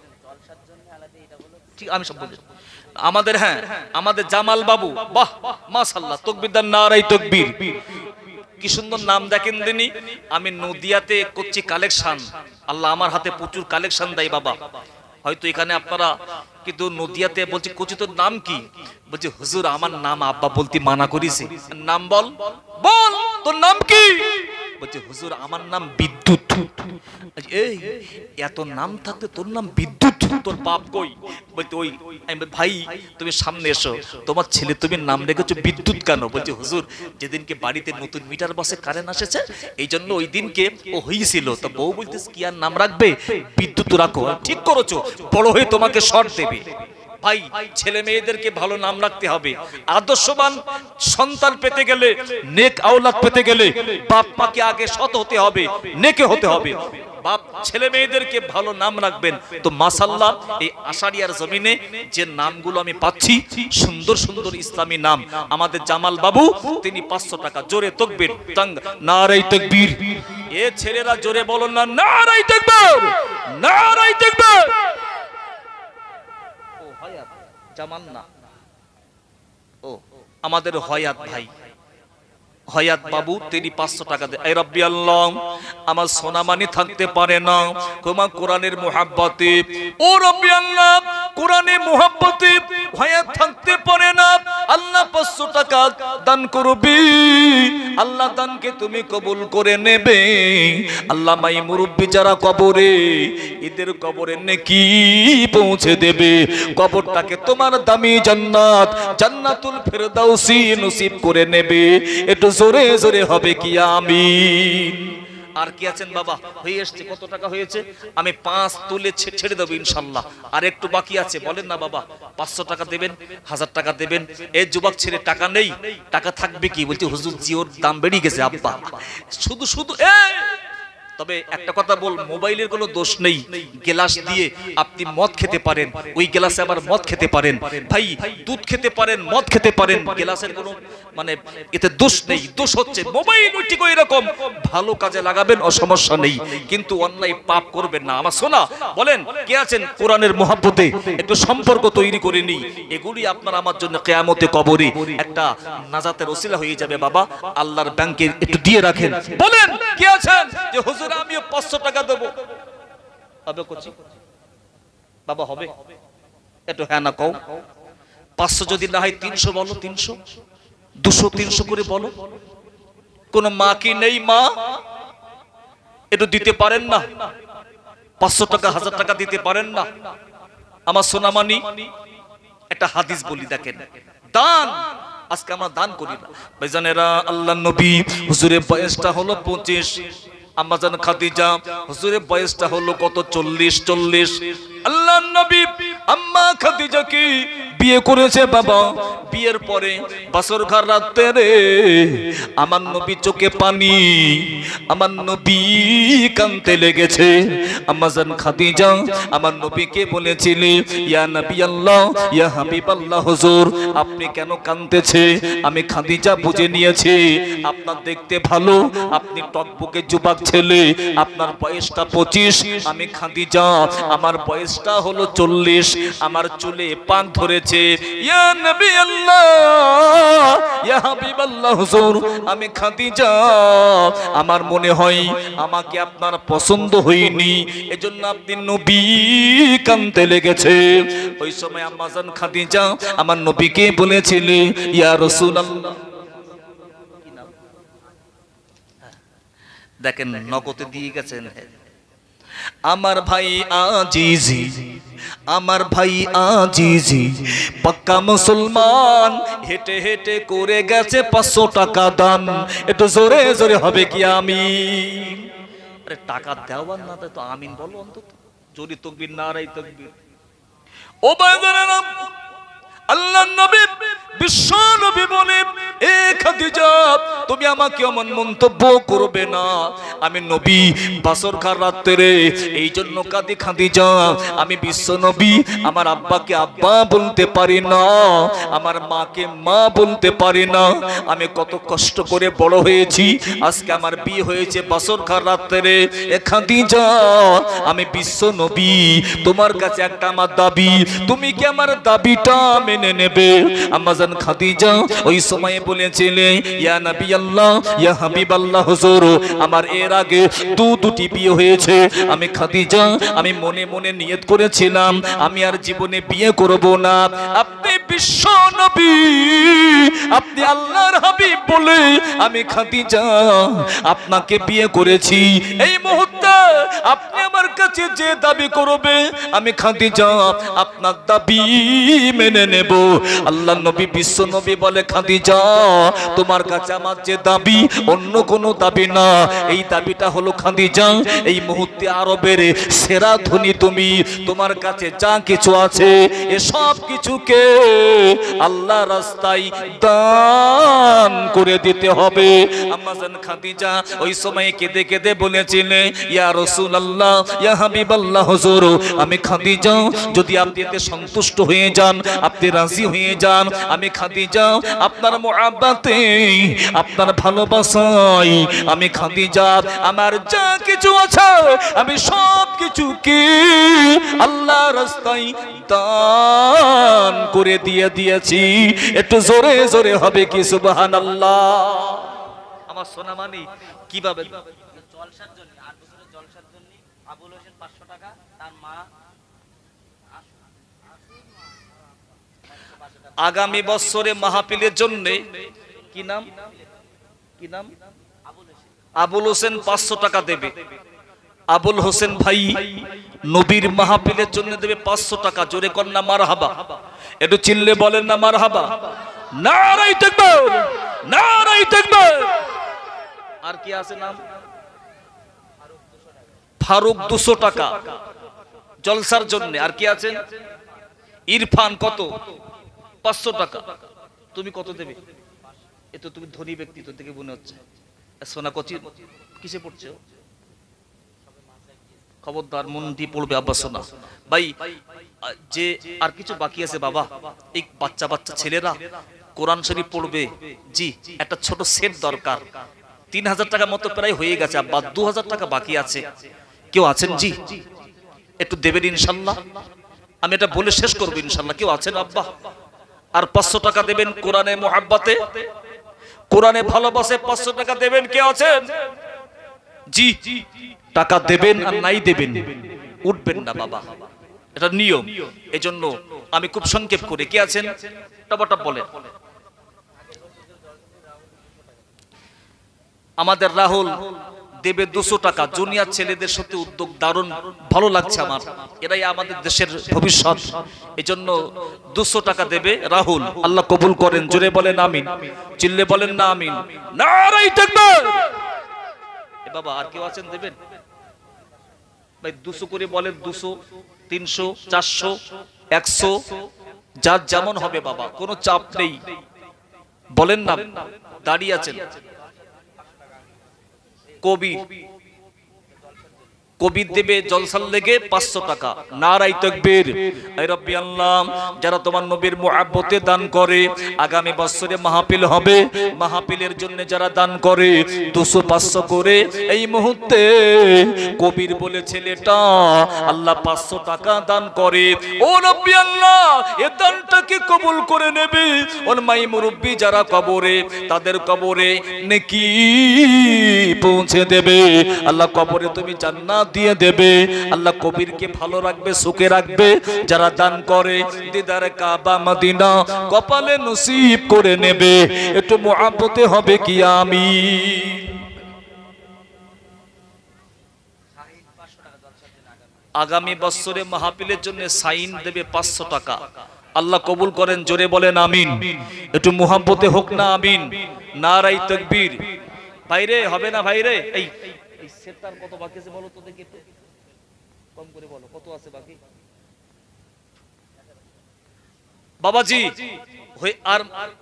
[SPEAKER 1] ঠিক আমি সব বলি আমাদের, হ্যাঁ আমাদের জামাল বাবু, বাহ মাশাআল্লাহ, তাকবীর দেন, নারায়ে তাকবীর। কি সুন্দর নাম দেখেন দিনই। আমি নদিয়াতে করছি কালেকশন, আল্লাহ আমার হাতে প্রচুর কালেকশন দেয় বাবা। হয়তো এখানে আপনারা কিন্তু নদিয়াতে বলছি কোচি তোর নাম কি? বলছে হুজুর আমার নাম আব্বা বলতে মানা করিছে। নাম বল, বল তোর নাম কি? বলছে হুজুর আমার নাম বিদ্যুৎ। এই এত নাম থাকতে তোর নাম বিদ্যুৎ, তোর বাপ কই? বলতে ওই ভাই তুমি সামনে এসো, তোমার ছেলে তুমি নাম রেখেছো বিদ্যুৎ কেন? বলছে হুজুর যেদিনকে বাড়িতে নতুন মিটার বসে কারেন্ট এসেছে এই জন্য ওই দিনকে ও হয়েছিল, তো বউ বলতেছে কি আর নাম রাখবে? বিদ্যুৎ রাখো। ঠিক করেছো, বড় হয়ে তোমাকে শর্ট দেবে। ভাই ছেলে মেয়েদেরকে ভালো নাম রাখতে হবে। আদর্শবান সন্তান পেতে গেলে, নেক আওলাদ পেতে গেলে বাপ মাকে আগে সৎ হতে হবে, নেকে হতে হবে। বাপ ছেলে মেয়েদেরকে ভালো নাম রাখবেন। তো মাশাআল্লাহ এই আশারিয়ার জমিনে যে নামগুলো আমি পাচ্ছি সুন্দর সুন্দর ইসলামী নাম, আমাদের জামাল বাবু তিনি পাঁচশো টাকা। জোরে তাকবীর, নারায়ে তাকবীর। এ ছেলেরা জোরে বলো না নারায়ে তাকবীর, নারায়ে তাকবীর। জামাল না, ও আমাদের হয়াত ভাই, হয়াত বাবু তিনি পাঁচশো টাকা দেয়। এই রব্বি আল্লাহ আমার সোনামানি থাকতে পারে না তোমার কোরআনের মুহাব্বতে, ও রব্বি আল্লাহ কোরআনের মুহাব্বতে হয়াত থাকতে পারে না, আল্লাহ পাঁচশো টাকা দান করবি, আল্লাহ দানকে তুমি কবুল করে নেবে। আল্লাহ মাই মুরব্বি যারা কবরে, এদের কবরে নেকি পৌঁছে দেবে, কবরটাকে তোমার দামি জান্নাত জান্নাতুল ফেরদাউসি নসিব করে নেবে। একটু জোরে জোরে হবে কি আমিন। আর কি আছেন বাবা? হয়ে এসছে, কত টাকা হয়েছে? আমি পাঁচ তুলে ছেড়ে দেবো ইনশাল্লাহ। আর একটু বাকি আছে, বলেন না বাবা পাঁচশো টাকা দেবেন, হাজার টাকা দেবেন। এই যুবক ছেলে টাকা নেই, টাকা থাকবে কি? বলছে হুজুর জিওর দাম বেড়ে গেছে আব্বা, শুধু শুধু এই তবে একটা কথা বল, মোবাইলের কোনো দোষ নেই। গ্লাস দিয়ে আপনি মদ খেতে পারেন, ওই গ্লাসে আবার মদ খেতে পারেন। ভাই দুধ খেতে পারেন, মদ খেতে পারেন, গ্লাসের কোনো মানে এতে দোষ নেই। দোষ হচ্ছে মোবাইল ওই ঠিক ওই রকম, ভালো কাজে লাগাবেন অসমস্যা নেই, কিন্তু অন্যায় পাপ করবেন না। আমার সোনা বলেন কে আছেন কোরআনের মহব্বতে একটু সম্পর্ক তৈরি করে নি, এগুলি আপনার আমার জন্য কিয়ামতে কবরে একটা নাজাতের ওসিলা হয়ে যাবে বাবা। আল্লাহর ব্যাংকে একটু দিয়ে রাখেন। বলেন কে আছেন যে হুজুর আমিও পাঁচশো টাকা দেবো? হবে কোচি বাবা, হবে একটু হ্যাঁ না কও। পাঁচশো যদি না হয় তিনশো বলো, তিনশো দুশো তিনশো করে বলো। কোন মা কি নেই? মা একটু দিতে পারেন না? পাঁচশো টাকা হাজার টাকা দিতে পারেন না? আমার সোনামানি একটা হাদিস বলি দেখেন, দান আজকে আমরা দান করি না ভাইজানেরা। আল্লাহ নবী হুজুরের বয়সটা হলো পঁচিশ, আম্মাজান খাদিজা হুজুরের বয়সটা হলো কত? চল্লিশ চল্লিশ। আল্লাহ নবী আম্মা খাদিজা কি বিয়ে করেছে বাবা। বিয়ের পরে বাসর ঘর রাতে রে আমার নবী চোখে পানি, আমার নবী কাঁদতে লেগেছে। আম্মাজান খাদিজা আমার নবীকে বলেছিলেন ইয়া নবী আল্লাহ, ইয়া হাবিব আল্লাহ, হুজুর আপনি কেন কাঁদতেছে? আমি খাদিজা বুঝে নিয়েছি আপনার দেখতে ভালো, আপনি টকবকে যুবক ছেলে, আপনার বয়সটা পঁচিশ, আমি খাদিজা আমার বয়সটা হলো চল্লিশ, আমার চুলে পাক ধরেছে, বলেছে, ইয়া নবী আল্লাহ, ইয়া হাবিব আল্লাহ, হুজুর আমি খাদিজা, আমার মনে হয় আমাকে আপনার পছন্দ হয়নি, এজন্য আপনি নবী কাঁদতে লেগেছে। ওই সময় আম্মা জান খাদিজা আমার নবীকে বলেছিলেন, ইয়া রাসূলুল্লাহ, দেখেন নগদে দিয়ে গেছেন, আমার ভাই আজিজি, আমার ভাই আজিজি পাক্কা মুসলমান, হেঁটে হেঁটে করে গেছে পাঁচশো টাকা দান, একটু জোরে জোরে হবে কি আমিন? আরে টাকা দেওয়ার না তো আমিন বলো অন্তত, জোরে তাকবীর, নারায়ে তাকবীর। ও ভাইজানেরা, আল্লাহর নবী বিশ্ব নবী বলে, এ খাদিজা তুমি আমাকে এমন মন্তব্য করবে না, আমি নবী বাসর খার রাত্রে এই জন্য কাঁদি খাদিজা, আমি বিশ্ব নবী আমার আব্বাকে আব্বা বলতে পারি না, আমার মাকে মা বলতে পারি না, আমি কত কষ্ট করে বড় হয়েছি, আজকে আমার বিয়ে হয়েছে বাসর খার রাত্রে, এ খাদিজা আমি বিশ্ব নবী, তোমার কাছে একটা আমার দাবি, তুমি কি আমার দাবিটা মেনে নেবে? আম্মা জান খাদিজা ওই সময়ে বলেছিলেন, ইয়া নবী আল্লাহ, ইয়া হাবিব আল্লাহ, হুজুর আমার এর আগে দু দুটি বিয়ে হয়েছে, আমি খাদিজা আমি মনে মনে নিয়ত করেছিলাম আমি আর জীবনে বিয়ে করব না, আপনি বিশ্ব নবী, আপনি আল্লাহর হাবিব বলে আমি খাদিজা আপনাকে বিয়ে করেছি, এই মুহূর্তে আপনি আমার কাছে যে দাবি করবে আমি খাদিজা আপনার দাবি মেনে নেব। আল্লাহ নবী বিশ্ব নবী বলে, খাদিজা তোমার কাছে আমার যে দাবি অন্য কোনো দাবি না, এই দাবিটা হলো খাদিজা এই মুহূর্তে আরবের সেরা ধনী তুমি, তোমার কাছে যা কিছু আছে এসব কিছুকে আল্লাহ রাস্তায় দান করে দিতে হবে। আম্মা জান খাদিজা ওই সময় কেঁদে কেঁদে বলেছিলেন, ইয়া রাসূলুল্লাহ, ইয়া হাবিবাল্লাহ, হুজুর আমি খাদিজা যদি আপনি এতে সন্তুষ্ট হয়ে যান, আপনি রাজি হয়ে যান, আমি খাদিজা আপনার মুহাব্বতে, আপনার ভালোবাসায় আমি খাদিজা আমার যা কিছু আছে আমি সব কিছুকে আল্লাহ রাস্তায় দান করে দিয়ে দিয়েছি, একটু জোরে জোরে হবে কি সুবহানাল্লাহ? আমার সোনা মানি কিভাবে জলসার জন্য, আট বছরের জলসার জন্য আবুল হোসেন পাঁচশো টাকা, তার মা আগামী বছরে মাহফিলের জন্য কি নাম কি নাম আবুল হোসেন পাঁচশো টাকা দেবে। আবুল হোসেন ভাই নবীর মাহফিলের জন্য দেবে পাঁচশো টাকা, জোরে কন্যা মারহাবা, একটু চিল্লে বলেন না মারহাবা, নারায়ে তাকবীর, নারায়ে তাকবীর। আর কি আছে নাম? ফারুক দুশো টাকা জলসার জন্য। আর কি আছেন? ইরফান কত? পাঁচশো টাকা। তুমি কত দেবে? এ তো তুমি ধনী ব্যক্তি তো থেকে মনে হচ্ছে। সোনা কচি কিসে পড়ছে? খবরদার মনটি পড়বে আব্বা সোনা ভাই। যে আর কিছু বাকি আছে বাবা, এই বাচ্চা বাচ্চা ছেলেরা কোরআন শরীফ পড়বে, জি একটা ছোট সেট দরকার, তিন হাজার টাকা মতো প্রায় হয়ে গেছে আব্বা, দু হাজার টাকা বাকি আছে, কেউ আছেন জি? একটু দেবেন ইনশাল্লাহ, আমি এটা বলে শেষ করবো ইনশাল্লাহ। কেউ আছেন আব্বা? আর পাঁচশো টাকা দেবেন কোরআনে মুহাব্বতে, কোরআনে ভালোবাসে পাঁচশো টাকা দেবেন, কে আছেন? জি টাকা দেবেন আর নাই দেবেন উঠবেন না বাবা, এটা নিয়ম। এজন্য আমি খুব সংক্ষেপ করে, কে আছেন টপটপ বলেন। আমাদের রাহুল দেবে দুশো টাকা। জুনিয়র ছেলেদের সাথে উদ্যোগ দারুণ ভালো লাগছে আমার, এরাই আমাদের দেশের ভবিষ্যৎ। এজন্য দুশো টাকা দেবে রাহুল, আল্লাহ কবুল করেন, জোরে বলেন আমিন, চিল্লে বলেন না আমিন, নারায়ে তাকবীর। এ বাবা আর কেউ আছেন দেবেন ভাই? দুশো করে বলেন, দুশো, তিনশো, চারশো, একশো, যার যেমন হবে বাবা, কোনো চাপ নেই, বলেন না। দাঁড়িয়ে আছেন কবি, কবির দেবে জলসার লেগে পাঁচশো টাকা। নারাই তাকবীর। এই রব্বি আল্লাহ, যারা তোমার নবীর মুহাব্বতে দান করে, আগামী বছরে মাহফিল হবে, মাহফিলের জন্য যারা দান করে দুশো পাঁচশো করে, এই মুহূর্তে কবির বলে ছেলেটা আল্লাহ পাঁচশো টাকা দান করে। ও রব্বি আল্লাহ, এ দানটাকে কবুল করে নেবে। ওর মাই মুরব্বি যারা কবরে, তাদের কবরে নেকি পৌঁছে দেবে। আল্লাহ কবরে তুমি জান্নাত দিয়ে দেবে। আল্লাহ কবিরকে ভালো রাখবে, সুখে রাখবে। যারা দান করে দিদার কাবা মদিনা কপালে নসিব করে নেবে। একটু মুহাব্বতে হবে কি আমিন। আগামী বছরে মাহফিলের জন্য সাইন দেবে পাঁচশো টাকা। আল্লাহ কবুল করেন, জোরে বলেন আমিন। একটু মুহাব্বতে হোক না আমিন। নারাই তাকবীর। ভাইরে হবে না ভাইরে? এই এই সেটার কত বাকি আছে বলো তো দেখি, কম করে বলো কত আছে বাকি বাবাজি। আর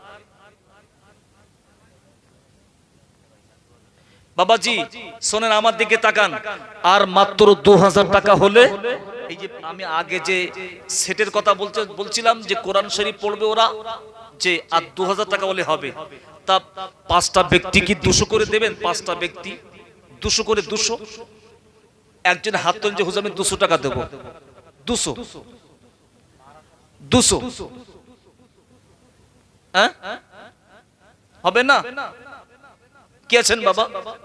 [SPEAKER 1] বাবাজি শোনেন, আমার দিকে তাকান। আর মাত্র দু হাজার টাকা হলে, এই যে আমি আগে যে সেটের কথা বলতে বলছিলাম যে কোরআন শরীফ পড়বে ওরা, যে আর দু হাজার টাকা হলে হবে। তা পাঁচটা ব্যক্তি কি দুশো করে দেবেন? পাঁচটা ব্যক্তি দুশো করে। দুশো একজন হাত তোলেন যে হুজুর আমি দুশো টাকা দেবো। দুশো দুশো হ্যাঁ হবে না? কি আছেন বাবা?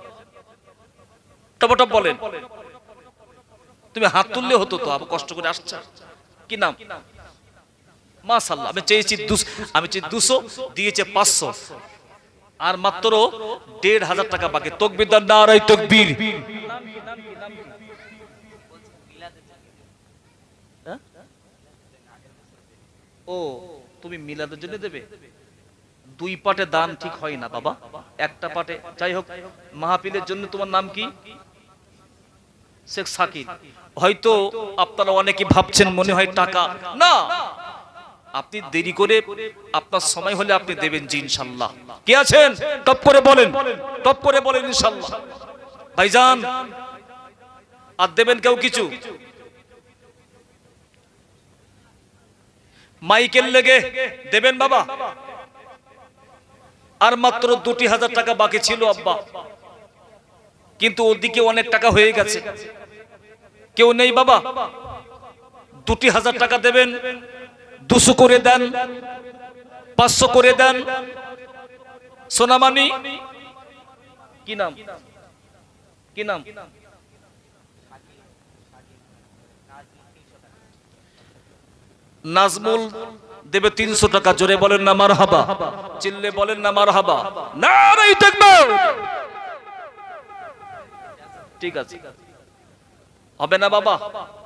[SPEAKER 1] টপটপ বলেন। তুমি হাত তুললে হতো তো, আবার কষ্ট করে আসছে। কি নাম? মাশাআল্লাহ। আমি চেয়েছি দুশো, আমি চেয়ে দুশো দিয়েছে পাঁচশো, আর মাত্র দেড় হাজার টাকা বাকি। তাকবীর দান, নারায়ে তাকবীর। ও তুমি মিলাদের জন্য দেবে? দুই পাটে দান ঠিক হয় না বাবা, একটা পাটে। যাই হোক, মাহফিলের জন্য তোমার নাম কি? শেখ সাকিব। হয়তো আপনারা অনেকে ভাবছেন মনে হয় টাকা না, আপনি দেরি করে আপনার সময় হলে আপনি দেবেন জি ইনশাআল্লাহ। কে আছেন? টপ করে বলেন, টপ করে বলেন ইনশাআল্লাহ। ভাইজান আর দেবেন কেউ কিছু? মাইকেল লেগে দেবেন বাবা? আর মাত্র দুটি হাজার টাকা বাকি ছিল আব্বা, কিন্তু ওদিকে অনেক টাকা হয়ে গেছে। কেউ নেই বাবা? দুটি হাজার টাকা দেবেন। দুশো করে দেন, পাঁচশো করে দেন। সোনামানি কি নাম? কি নাম? নাজমুল দেবে তিনশো টাকা। জোরে বলেন না মারহাবা, চিল্লে বলেন না মারহাবা। নারায়ে তাকবীর। ঠিক আছে, হবে না বাবা?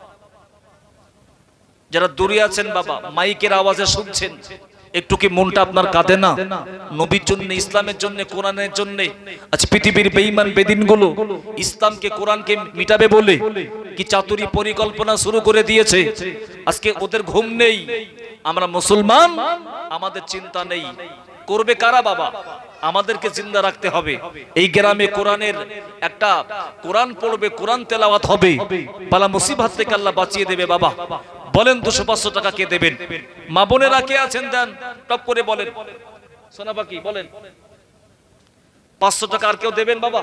[SPEAKER 1] যারা দূরে আছেন বাবা, মাইকের আওয়াজে শুনছেন, একটু কি মনটা আপনার কাঁদে না? নবীর জন্য, ইসলামের জন্য, কোরআনের জন্য। আজ পৃথিবীর বেঈমান বেদিনগুলো ইসলামকে, কোরআনকে মিটাবে বলে কি চাতুরি পরিকল্পনা শুরু করে দিয়েছে। আজকে ওদের ঘুম নেই, আমরা মুসলমান, আমাদের চিন্তা নেই। করবে কারা বাবা? আমাদেরকে জিন্দা রাখতে হবে। এই গ্রামে কোরআনের একটা কোরআন পড়বে, কোরআন তেলাওয়াত হবে, বালা মুসিবত থেকে আল্লাহ বাঁচিয়ে দেবে বাবা। বলেন দুশো পাঁচশো টাকা কে দেবেন? মা বোনেরা কে আছেন দেন, টপ করে বলেন। সোনা পাখি বলেন। পাঁচশো টাকা আর কেউ দেবেন বাবা?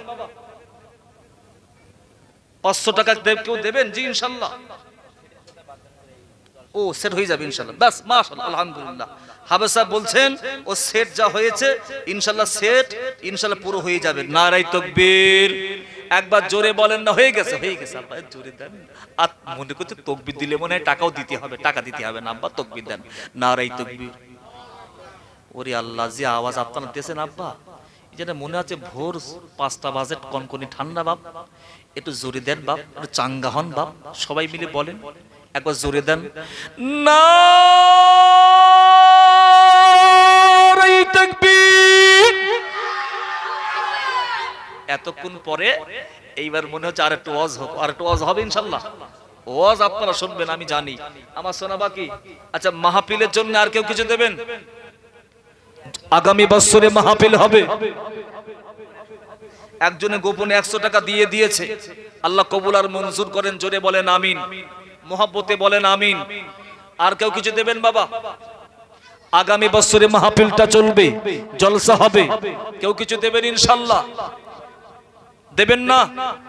[SPEAKER 1] পাঁচশো টাকা কেউ দেবেন জি ইনশাআল্লাহ? ও সেট হয়ে যাবে ইনশাআল্লাহ। বাস মাশাআল্লাহ, আলহামদুলিল্লাহ। হাবেব সাহেব বলছেন ও সেট যা হয়েছে ইনশাআল্লাহ, সেট ইনশাআল্লাহ পুরো হয়ে যাবে। নারায়ে তাকবীর। একবার জোরে বলেন না, হয়ে গেছে, হয়ে গেছে। আব্বা জোরে দেন। আর মনে করতে তাকবীর দিলে মনে হয় টাকাও দিতে হবে, টাকা দিতে হবে না আব্বা, তাকবীর দেন। নারায়ে তাকবীর। ওরে আল্লাহ, যে আওয়াজ আপনারা দিয়েছেন আব্বা, যেটা মনে আছে ভোর পাঁচটা বাজে, কনকনি ঠান্ডা বাপ। একটু জোরে দেন বাপ, একটু চাঙ্গা হন বাপ। সবাই মিলে বলেন, একবার জোরে দেন। নারায়ে তাকবীর। এতক্ষণ পরে এইবার মনে হচ্ছে আর একটু ওয়াজ হোক, আর একটু ওয়াজ হবে ইনশাআল্লাহ। ওয়াজ আপনারা শুনবেন আমি জানি। আমার সোনা বাকি। আচ্ছা, মাহফিলের জন্য আর কেউ কিছু দেবেন? আগামী বছরে মাহফিল হবে, একজনে গোপনে একশো টাকা দিয়ে দিয়েছে, আল্লাহ কবুল আর মঞ্জুর করেন, জোরে বলেন আমিন, মোহাব্বতে বলেন আমিন। আর কেউ কিছু দেবেন বাবা? আগামী বছরে মাহফিলটা চলবে, জলসা হবে, কেউ কিছু দেবেন ইনশাআল্লাহ? দেবেন না?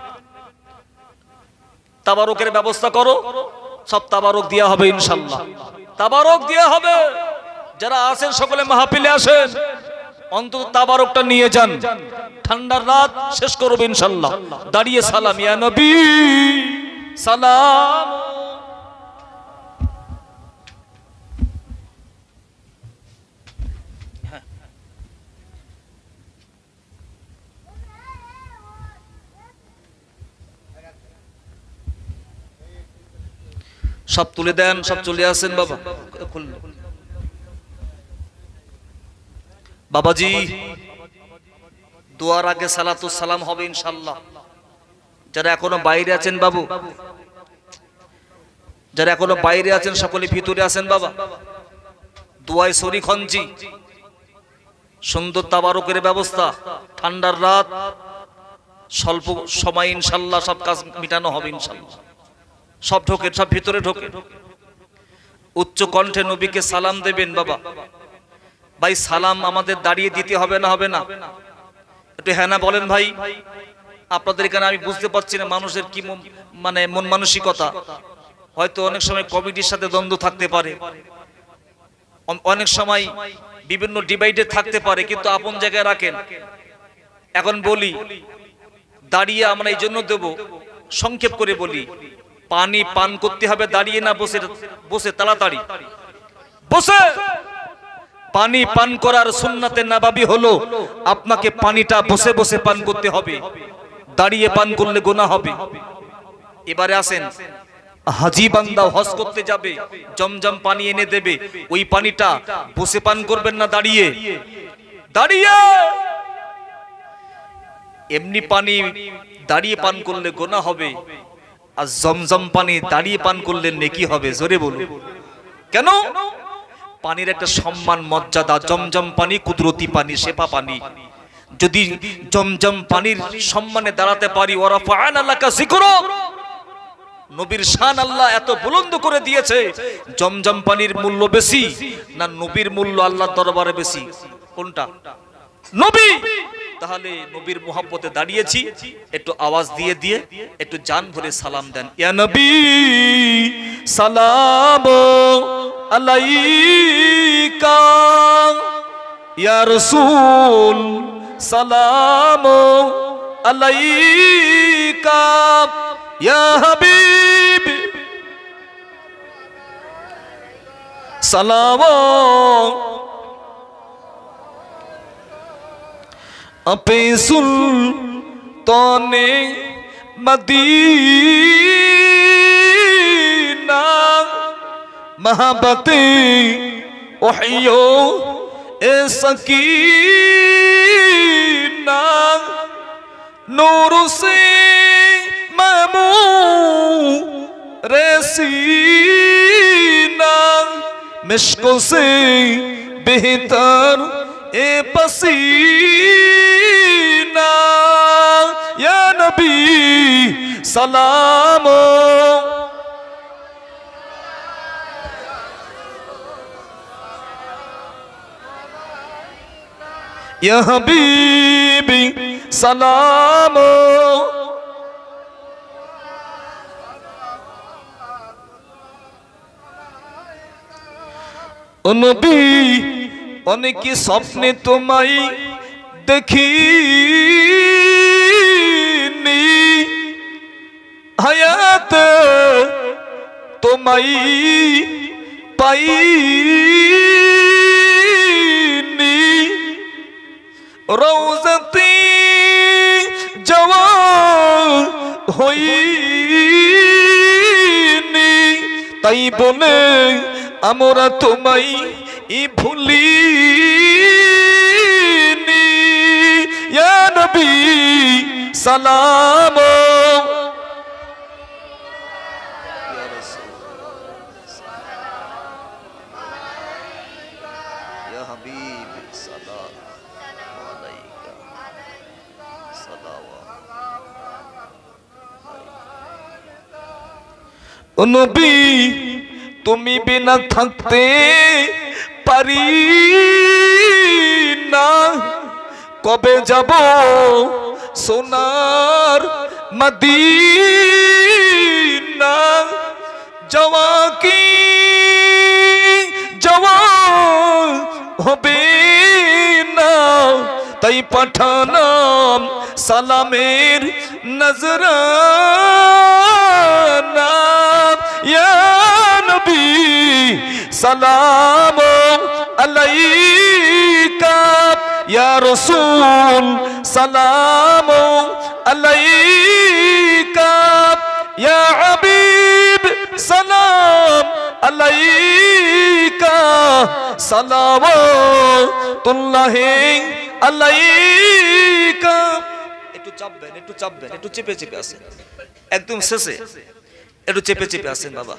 [SPEAKER 1] তাবারকের ব্যবস্থা করো, সব তাবারক দেওয়া হবে ইনশাআল্লাহ, তাবারক দেওয়া হবে। যারা আসেন সকলে মাহফিলে আসেন, অন্তত তাবারকটা নিয়ে যান। ঠান্ডার রাত শেষ করব ইনশাআল্লাহ। দাঁড়িয়ে সালাম, ইয়া নবী সালাম। সব তুলে দেন, সব চলে আসেন বাবা। বাবাজি দোয়ার আগে সালাতুস সালাম হবে ইনশাআল্লাহ। যারা এখনো বাইরে আছেন বাবু, যারা এখনো বাইরে আছেন সকলে ভিতরে আছেন বাবা। দোয়ায় শরীক হন জি। সুন্দর তাবারকের ব্যবস্থা, ঠান্ডার রাত, স্বল্প সময় ইনশাআল্লাহ সব কাজ মিটানো হবে ইনশাআল্লাহ। সব ঢোকে, সব ভিতরে ঢোকে। উচ্চ কণ্ঠে নবীকে সালাম দেবেন বাবা। ভাই সালাম আমাদের দাঁড়িয়ে দিতে হবে না? হবে না? একটু হ্যাঁ না বলেন ভাই। আপনাদের এখানে আমি বুঝতে পারছি না মানুষের কি মানে মন মানসিকতা। হয়তো অনেক সময় কমিটির সাথে দ্বন্দ্ব থাকতে পারে, অনেক সময় বিভিন্ন ডিভাইডে থাকতে পারে, কিন্তু আপন জায়গায় রাখেন। এখন বলি, দাঁড়িয়ে আমরা এই জন্য দেব, সংক্ষেপ করে বলি, পানি পান করতে হবে দাঁড়িয়ে না বসে? বসে, তাড়াতাড়ি বসে। পানি পান করার সুন্নাতে নববী হলো আপনাকে পানিটা বসে বসে পান করতে হবে, দাঁড়িয়ে পান করলে গুনাহ হবে। এবারে আসেন, হাজী বান্দা হজ করতে যাবে, জমজম পানি এনে দেবে, ওই পানিটা বসে পান করবেন না দাঁড়িয়ে? দাঁড়িয়ে। এমনি পানি দাঁড়িয়ে পান করলে গুনাহ হবে, আর জমজম পানি দাঁড়িয়ে পান করলে নেকি হবে। জোরে বলুন কেন? পানির একটা সম্মান মর্যাদা। জমজম পানি কুদরতি পানি, শেফা পানি। যদি জমজম পানির সম্মানে দাঁড়াতে পারি, ওয়ারাফা'না লাকা যিকরাক, নবীর শান আল্লাহ এত বুলন্দ করে দিয়েছে। জমজম পানির মূল্য বেশি না নবীর মূল্য আল্লাহর দরবারে বেশি? কোনটা? নবী। তাহলে নবীর মুহাব্বতে দাঁড়িয়েছি, একটু আওয়াজ দিয়ে দিয়ে একটু জান ভরে সালাম দেন। ইয়া নবী সালাম আলাইকা, ইয়া রাসূল সালাম আলাইকা, ইয়া হাবিব সালাম। আপে সুলতানে মদিনা, মহাবতে ওহিও এ সकीना, नूर से ममू रेसीना, मिश्को से बेहतर ए पसीना, या नबी सलाम। या हबीबी सलाम। ओ नबी অনেকে স্বপ্নে তোমায় দেখিনি, হায়াতে তোমায় পাইনি, রওজাতে যাওয়া হইনি, তাই বলে আমরা তোমায় ই ভুলিনি, ইয়া নবী সালাম। ইয়া রাসূল ইয়া হাবিব সালাম আলাইকা সালাম। ও নবী তুমি বিনা থাকতে পারি না, কবে যাব সোনার মদিনা, যাওয়া কি যাওয়া হবে না, তাই পাঠালাম সালামের নজরানা। ইয়া নবী সালাম আলাইকা, ইয়া রাসূল সালাম আলাইকা, ইয়া হাবিব সালাম আলাইকা, সালাওয়াতুল্লাহি আলাইকা। একটু চাপবেন, একটু চাপবেন, একটু চেপে চেপে আসেন, একদম শেষে একটু চেপে চেপে আসেন বাবা।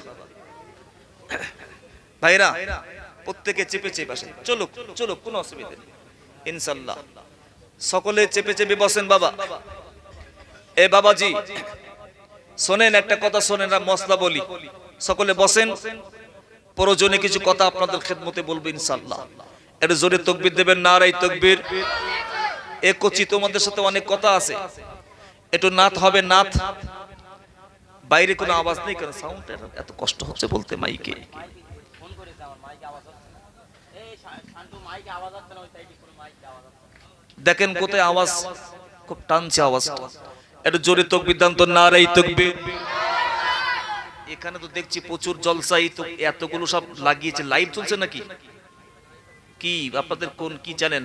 [SPEAKER 1] ভাইরা প্রত্যেকে চেপে চেপে আসেন, চলো চলো, কোনো অসুবিধা নেই ইনশাআল্লাহ। সকলে চেপে চেপে বসেন বাবা। এ বাবাজি শোনেন, একটা কথা শোনেন, মশলা বলি, সকলে বসেন। প্রয়োজনে কিছু কথা আপনাদের খেদমতে বলবো ইনশাআল্লাহ। একটু জোরে তাকবীর দেবেন, নারায়ে তাকবীর। এ কচি তোমাদের সাথে অনেক কথা আছে, একটু নাত হবে, নাত। বাইরে কোনো আওয়াজ নেই, কারণ সাউন্ড এত কষ্ট হচ্ছে বলতে মাইকে। দেখেন কোথায় আওয়াজ খুব টানছে, আওয়াজটা একটু জোরে তাকবীর দান তো, নারায়ে তাকবীর। এখানে তো দেখছি প্রচুর জলসাই, তো এতগুলো সব লাগিয়েছে, লাইভ চলছে নাকি কি আপনাদের কোন কি জানেন?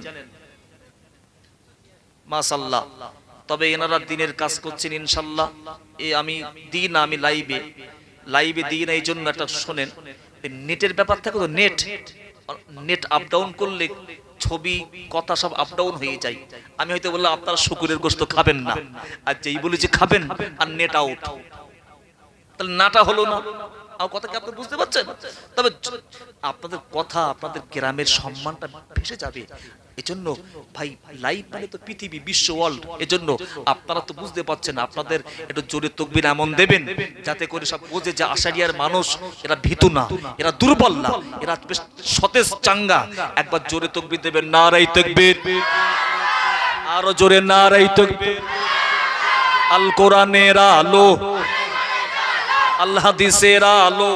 [SPEAKER 1] মাশাআল্লাহ। তবে এনারা দিনের কাজ করছেন ইনশাআল্লাহ। এই আমি দিই না, আমি লাইভে লাইভে দিই না, এই জন্য একটা শোনেন, নেটের ব্যাপার থাকে তো, নেট নেট আপ ডাউন করলে ছবি কথা সব আপ ডাউন হয়ে যায়। আমি হয়তো বললাম আপনারা শুকুরের গোশত খাবেন না, আর যেই বলেছি খাবেন আর নেট আউট, তাহলে নাটা হলো না। আর কথা কি আপনি বুঝতে পারছেন? তবে আপনাদের কথা, আপনাদের গ্রামের সম্মানটা ভেসে যাবে। এজন্য ভাই লাইভ মানে তো পৃথিবী, বিশ্ব, ওয়ার্ল্ড। এজন্য আপনারা তো বুঝতে পারছেন, আপনাদের একটু জোরে তাকবীর এমন দেবেন যাতে করে সব বোঝে যে আশারিয়ার মানুষ এরা ভীতু না, এরা দুর্বল না, এরা বেশ সতেজ চাঙ্গা। একবার জোরে তাকবীর দেবেন, নারায়ে তাকবীর। আরো জোরে নারায়ে তাকবীর। আল কোরআনের আলো, আল হাদিসের আলো,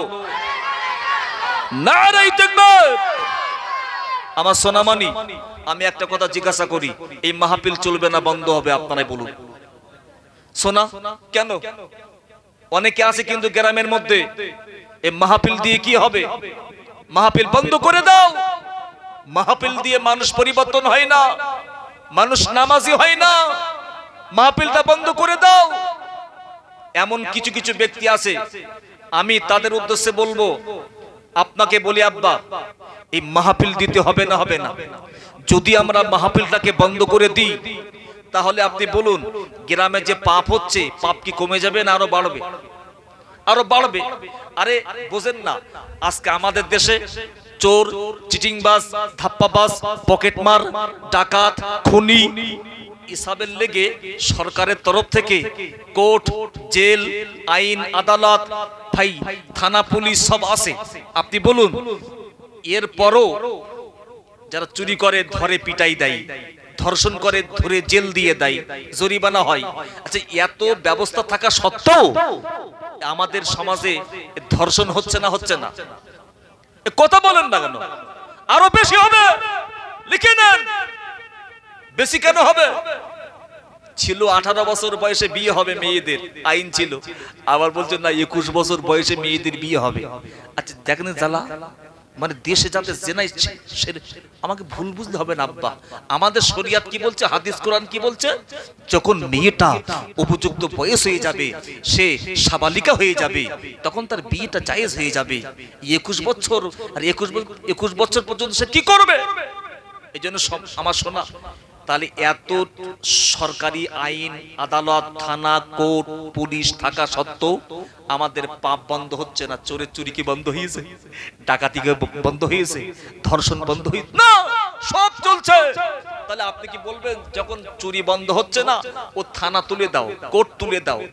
[SPEAKER 1] নারায়ে তাকবীর। আমার সোনামানি, আমি একটা কথা জিজ্ঞাসা করি, এই মাহফিল চলবে না বন্ধ হবে? আপনারাই বলুন। সোনা কেন? অনেকে আছে কিন্তু গ্রামের মধ্যে, এই মাহফিল দিয়ে কি হবে? মাহফিল বন্ধ করে দাও। মাহফিল দিয়ে মানুষ পরিবর্তন হয় না, মানুষ নামাজি হয় না, মাহফিলটা বন্ধ করে দাও। এমন কিছু কিছু ব্যক্তি আছে, আমি তাদের উদ্দেশ্যে বলবো, আপনাকে বলি আব্বা, এই মাহফিল দিতে হবে না, হবে না। যদি আমরা মাহফিলটাকে বন্ধ করে দিই, তাহলে আপনি বলুন গ্রামে যে পাপ হচ্ছে, পাপ কি কমে যাবে না আরো বাড়বে? আরো বাড়বে। আরে বোঝেন না, আজকে আমাদের দেশে চোর, চিটিংবাজ, ধাপ্পাবাজ, পকেটমার, ডাকাত, খুনি হিসাবের লেগে সরকারের তরফ থেকে কোর্ট, জেল, আইন, আদালত, ভাই থানা, পুলিশ সব আছে। আপনি বলুন, এরপরও যারা চুরি করে ধরে পিটাই দেয়, ধর্ষণ করে ধরে জেল দিয়ে দেয়, জরিমানা হয়। আচ্ছা, এত ব্যবস্থা থাকা সত্ত্বেও আমাদের সমাজে ধর্ষণ হচ্ছে না, হচ্ছে না? কথা বলেন না কেন? আরো বেশি হবে, লিখে নেন। বেশি কেন হবে? ছিল আঠারো বছর বয়সে বিয়ে হবে মেয়েদের, আইন ছিল। আবার বলছেন না একুশ বছর বয়সে মেয়েদের বিয়ে হবে। আচ্ছা দেখেন জ্বালা, মানে দেশে যাতে জেনাই, আমাকে ভুল বুঝতে হবে না আব্বা। আমাদের শরিয়াত কি বলছে, হাদিস কোরআন কি বলছে? যখন মেয়েটা উপযুক্ত বয়স হয়ে যাবে, সে সাবালিকা হয়ে যাবে, তখন তার বিয়েটা জায়েজ হয়ে যাবে। একুশ বছর আর একুশ একুশ বছর পর্যন্ত সে কি করবে? এই জন্য আমার শোনা, তাহলে এত সরকারি আইন, আদালত, থানা, কোর্ট, পুলিশ থাকা সত্ত্বেও আমাদের পাপ বন্ধ হচ্ছে না। চোরের চুরি কি বন্ধ হয়েছে? ডাকাতি বন্ধ হয়েছে? ধর্ষণ বন্ধ হয়েছে? না, সব চলছে। তাহলে আপনি কি বলবেন যখন চুরি বন্ধ হচ্ছে না, ও থানা তুলে দাও, কোর্ট তুলে দাও,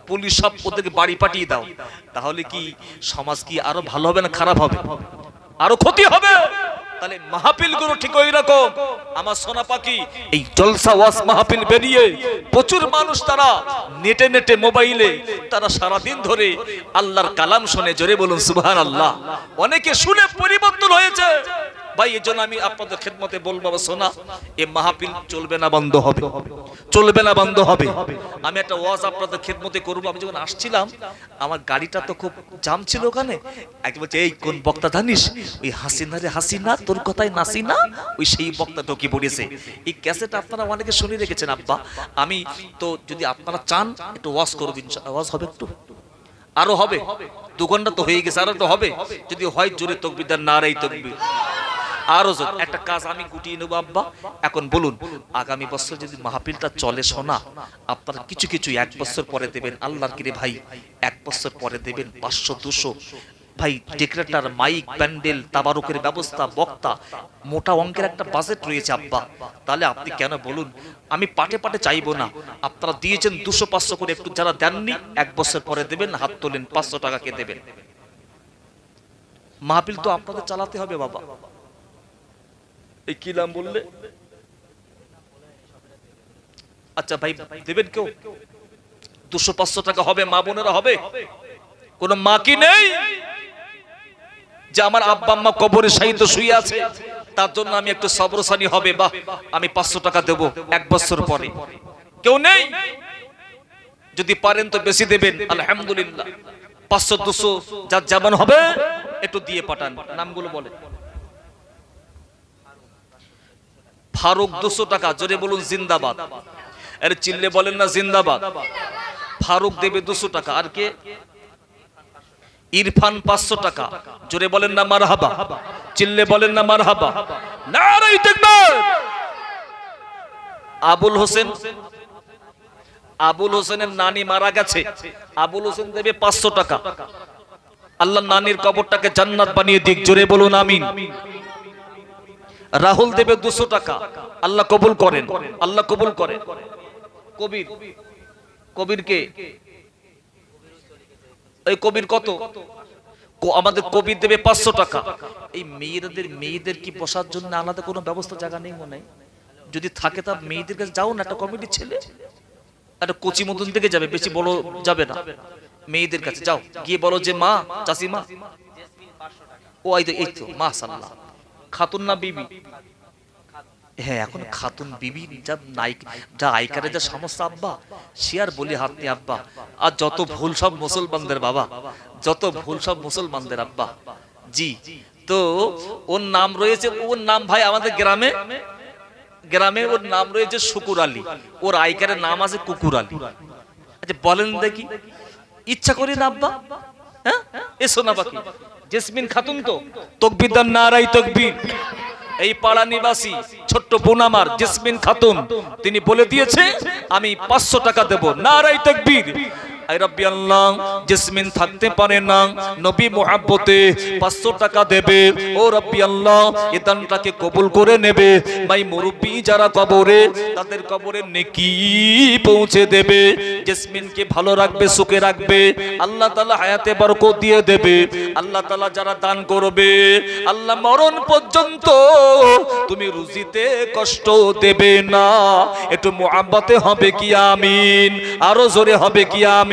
[SPEAKER 1] পুলিশ সব ওদেরকে বাড়ি পাঠিয়ে দাও, তাহলে কি সমাজ কি আরো ভালো হবে না খারাপ হবে? আরো ক্ষতি হবে। তাহলে মাহফিল গুলো ঠিক ওই রকম। আমার সোনা পাখি এই জলসা ওয়াজ মাহফিল বেরিয়ে প্রচুর মানুষ তারা নেটে নেটে মোবাইলে তারা সারা দিন ধরে আল্লাহর কালাম শুনে, জোরে বলুন সুবহানাল্লাহ। অনেকে শুনে পরিবর্তন হয়েছে ভাই। এজন্য আমি আপনাদের খেদমতে বলবো সোনা, এই মাহফিল চলবে না বন্ধ হবে, চলবে না বন্ধ হবে। আমি একটা ওয়াজ আপনাদের খেদমতে করবো। আমি যখন আসছিলাম আমার গাড়িটা তো খুব জাম ছিল, ওখানে একজন বলছে এই কোন বক্তা জানিস, ওই হাসিনা রে হাসিনা তোর কথাই নাসি না, ওই সেই বক্তা ঢুকে পড়েছে। এই ক্যাসেট আপনারা অনেকে শুনে রেখেছেন আব্বা। আমি তো যদি আপনারা চান একটু ওয়াজ করবেন, ওয়াজ হবে, একটু আরো হবে, দু ঘন্টা তো হয়ে গেছে, আরো তো হবে। যদি হয় জোরে তাকবীর দেন, নারায়ে তাকবীর। আরো একটা কাজ আমি গুটিয়ে নেবো আব্বা। এখন বলুন, আগামী বছর যদি মাহফিলটা চলে শোনা, আপনারা কিছু কিছু এক বছর পরে দেবেন। আল্লাহর কিরে ভাই, এক বছর পরে দেবেন পাঁচশো দুশো ভাই। ডেকরেটর, মাইক, প্যান্ডেল, তাবারুকের ব্যবস্থা, বক্তা, মোটা অঙ্কের একটা বাজেট রয়েছে আব্বা। তাহলে আপনি কেন বলুন, আমি পাটে পাটে চাইবো না। আপনারা দিয়েছেন দুশো পাঁচশো করে, একটু যারা দেননি এক বছর পরে দেবেন, হাত তোলেন, পাঁচশো টাকা কে দেবেন। মাহফিল তো আপনাদের চালাতে হবে বাবা। এই কি নাম বললে? আচ্ছা ভাই দেবেন কেউ? দুশো পাঁচশো টাকা হবে, মা বোনেরা হবে? কোন মা কি নেই যে আমার আব্বা আম্মা কবরে শায়িত শুয়ে আছে, তার জন্য আমি একটু সবরসানি হবে, বাহ আমি পাঁচশো টাকা দেব এক বছর পরে? কেউ নেই? যদি পারেন তো বেশি দেবেন, আলহামদুলিল্লাহ। পাঁচশো দুশো যার যেমন হবে একটু দিয়ে পাঠান। নামগুলো বলে। ফারুক দুশো টাকা, জোরে বলুন জিন্দাবাদ। আরে চিল্লে বলেন না জিন্দাবাদ। ফারুক দেবে দুশো টাকা। আর কে? ইরফান পাঁচশো টাকা, জোরে বলেন না মারহাবা। চিল্লে বলেন না মারহাবা। নারায়ে তাকবীর। আবুল হোসেন, আবুল হোসেনের নানি মারা গেছে, আবুল হোসেন দেবে পাঁচশো টাকা। আল্লাহ নানির কবরটাকে জান্নাত বানিয়ে দিক, জোরে বলুন আমিন। রাহুল দেবে দুশো টাকা, আল্লাহ কবুল করেন, আল্লাহ কবুল করেন। কবির, কবির কে? এই কবির কত? আমাদের কবির দেবে পাঁচশো টাকা। এই মেয়েদের মেয়েদের কি বসার জন্য আলাদা কোনো ব্যবস্থা জায়গা নেই মনে? যদি থাকে তা মেয়েদের কাছে যাও না, একটা কমিটির ছেলে একটা কোচি মতন থেকে যাবে, বেশি বড় যাবে না। মেয়েদের কাছে যাও, গিয়ে বলো যে মা, চাচি মা, ও এই তো এই তো মাশাআল্লাহ। খাতুন না বিবি? হ্যাঁ এখন খাতুন বিবি যা নাইক যা আইকারে যা সমস্যা আব্বা, সে আর বলি হাত নেই আব্বা। আর যত ভুল সব মুসলমানদের বাবা, যত ভুল সব মুসলমানদের আব্বা। জি, তো ওর নাম রয়েছে, ওর নাম ভাই আমাদের গ্রামে গ্রামে ওর নাম রয়েছে শুকুর আলী, ওর আইকারের নাম আছে কুকুর আলী। আচ্ছা বলেন দেখি, ইচ্ছা করি না আব্বা? হ্যাঁ এসো না বাকি। জেসমিন খাতুন তো, তাকবীর দান, নারায়ে তাকবীর। এই পাড়া নিবাসী ছোট্ট বোন আমার জেসমিন খাতুন, তিনি বলে দিয়েছে আমি পাঁচশো টাকা দেব। নারায়ে তাকবীর। আই রাব্বি আল্লাহ, জেসমিন থাকতে পারে না, নবী মুহাব্বতে পাঁচশো টাকা দেবে। ও রাব্বি আল্লাহ, এই দানটাকে কবুল করে নেবে। ভাই মুরব্বি যারা কবরে, তাদের কবরে নেকি পৌঁছে দেবে। জেসমিনকে ভালো রাখবে, সুখে রাখবে, আল্লাহ তাআলা হায়াতে বরকত দিয়ে দেবে। আল্লাহ তাআলা যারা দান করবে, আল্লাহ মরণ পর্যন্ত তুমি রুজিতে কষ্ট দেবে না। একটু মুহাব্বতে হবে কি আমিন? আরো জোরে হবে কি আমিন?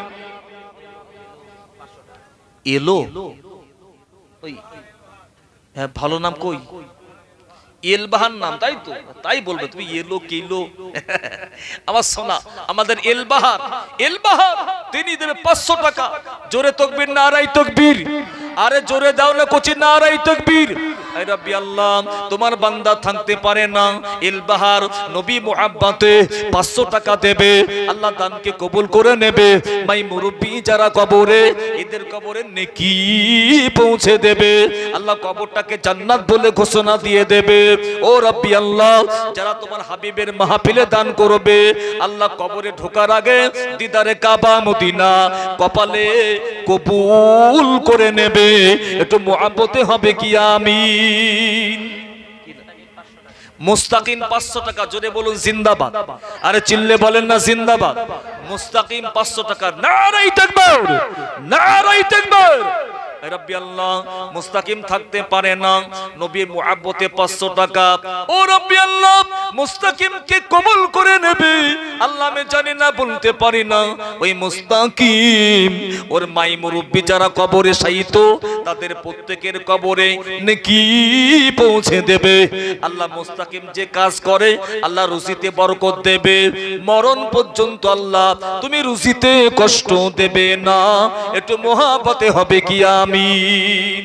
[SPEAKER 1] এলো ওই হ্যাঁ ভালো নাম কই? এলবাহার নাম, তাই তো? তাই বলবে তুমি এলো কিলো। আমার সোনা আমাদের এলবাহার, এলবাহার তিনি দেবে পাঁচশো টাকা। জোরে তাকবীর, নারায়ে তাকবীর। আরে জোরে দাও না কোচি, নারায়ে তাকবীর। আই রাব্বি আল্লাহ, তোমার বান্দা থাকতে পারে না, এলবাহার নবী মুহাব্বতে পাঁচশো টাকা দেবে, আল্লাহ দানকে কবুল করে নেবে। মাই মুরব্বি যারা কবরে, এদের কবরে নেকি পৌঁছে দেবে, আল্লাহ কবরটাকে জান্নাত বলে ঘোষণা দিয়ে দেবে। ও রাব্বি আল্লাহ, যারা তোমার হাবিবের মাহফিলে দান করবে, আল্লাহ কবরে ঢোকার আগে দিদারে কাবা মদিনা কপালে কবুল করে নেবে। একটু মুহাব্বতে হবে কি আমিন? মুস্তাকিম পাঁচশো টাকা, জোরে বলুন জিন্দাবাদ। আরে চিল্লে বলেন না জিন্দাবাদ। মুস্তাকিম পাঁচশো টাকা, নারায়ে তাকবীর, নারায়ে তাকবীর। রব্বি আল্লাহ মুস্তাকিম থাকতে পারে না, নবীর মুহাব্বতে পাঁচশো টাকা। ও রব্বি আল্লাহ মুস্তাকিমকে কবুল করে নেবে আল্লাহ, আমি জানি না বলতে পারি না। ওই মুস্তাকিম ওর মাই মুরব্বি যারা কবরে শায়িত তাদের প্রত্যেকের কবরে নেকি পৌঁছে দেবে আল্লাহ। মুস্তাকিম যে কাজ করে আল্লাহ রুজিতে বরকত দেবে, মরণ পর্যন্ত আল্লাহ তুমি রুজিতে কষ্ট দেবে না। একটু মহাব্বতে হবে কি আমিন।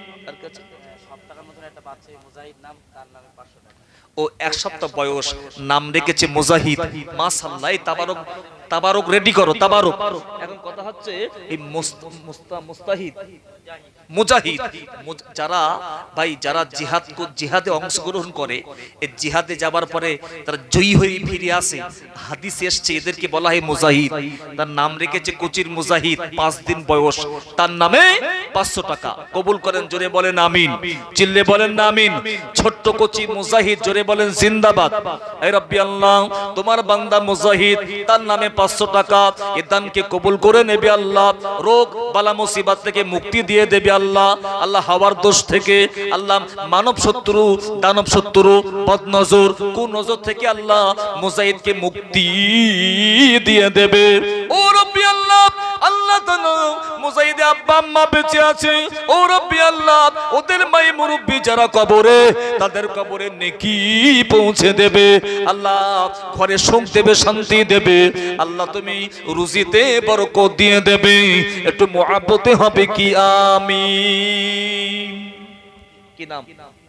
[SPEAKER 1] ও এক সপ্তাহ বয়স, নাম রেখেছে মুজাহিদ। মাশাআল্লাহ, তাবারক তাবারক রেডি করো, তাবারক। এখন কথা হচ্ছে এই মুস্তাহিদ মুজাহিদ যারা ভাই যারা জিহাদ জিহাদে অংশগ্রহণ করে, এই জিহাদে যাবার পরে তারা জয়ী হয়ে ফিরে আসে, হাদিস এসছে এদেরকে বলা হয় মুজাহিদ। তার নাম রেখেছে কোচির মুজাহিদ, পাঁচ দিন বয়স, তার নামে পাঁচশো টাকা। কবুল করেন, জোরে বলেন আমিন, চিল্লে বলেন না আমিন। ছোট্ট কোচি মুজাহিদ, জোরে বলেন জিন্দাবাদ। এ রব্বি আল্লাহ তোমার বান্দা মুজাহিদ, তার নামে পাঁচশো টাকা। এই দানকে কবুল করে নেবে আল্লাহ, রোগ বালা মুসিবত থেকে মুক্তি দিয়ে দেবে আল্লাহ। আল্লাহ হাওয়ার দোষ থেকে আল্লাহ, মানব শত্রু দানব শত্রু বদনজর কুনজর থেকে আল্লাহ মুজাহিদকে মুক্তি দিয়ে দেবে। ও রব্বি আল্লাহ, আল্লাহ তাআলা মুজাহিদে আব্বা আম্মা বেঁচে আছে, ও রব্বি আল্লাহ ওদের মাই মুরব্বি যারা কবরে তাদের কবরে নেকি পৌঁছে দেবে আল্লাহ, ঘরে সুখ দেবে, শান্তি দেবে আল্লাহ, তুমি রুজিতে বরকত দিয়ে দেবে। একটু মুহাব্বতে হবে কি আমিন। কি নাম?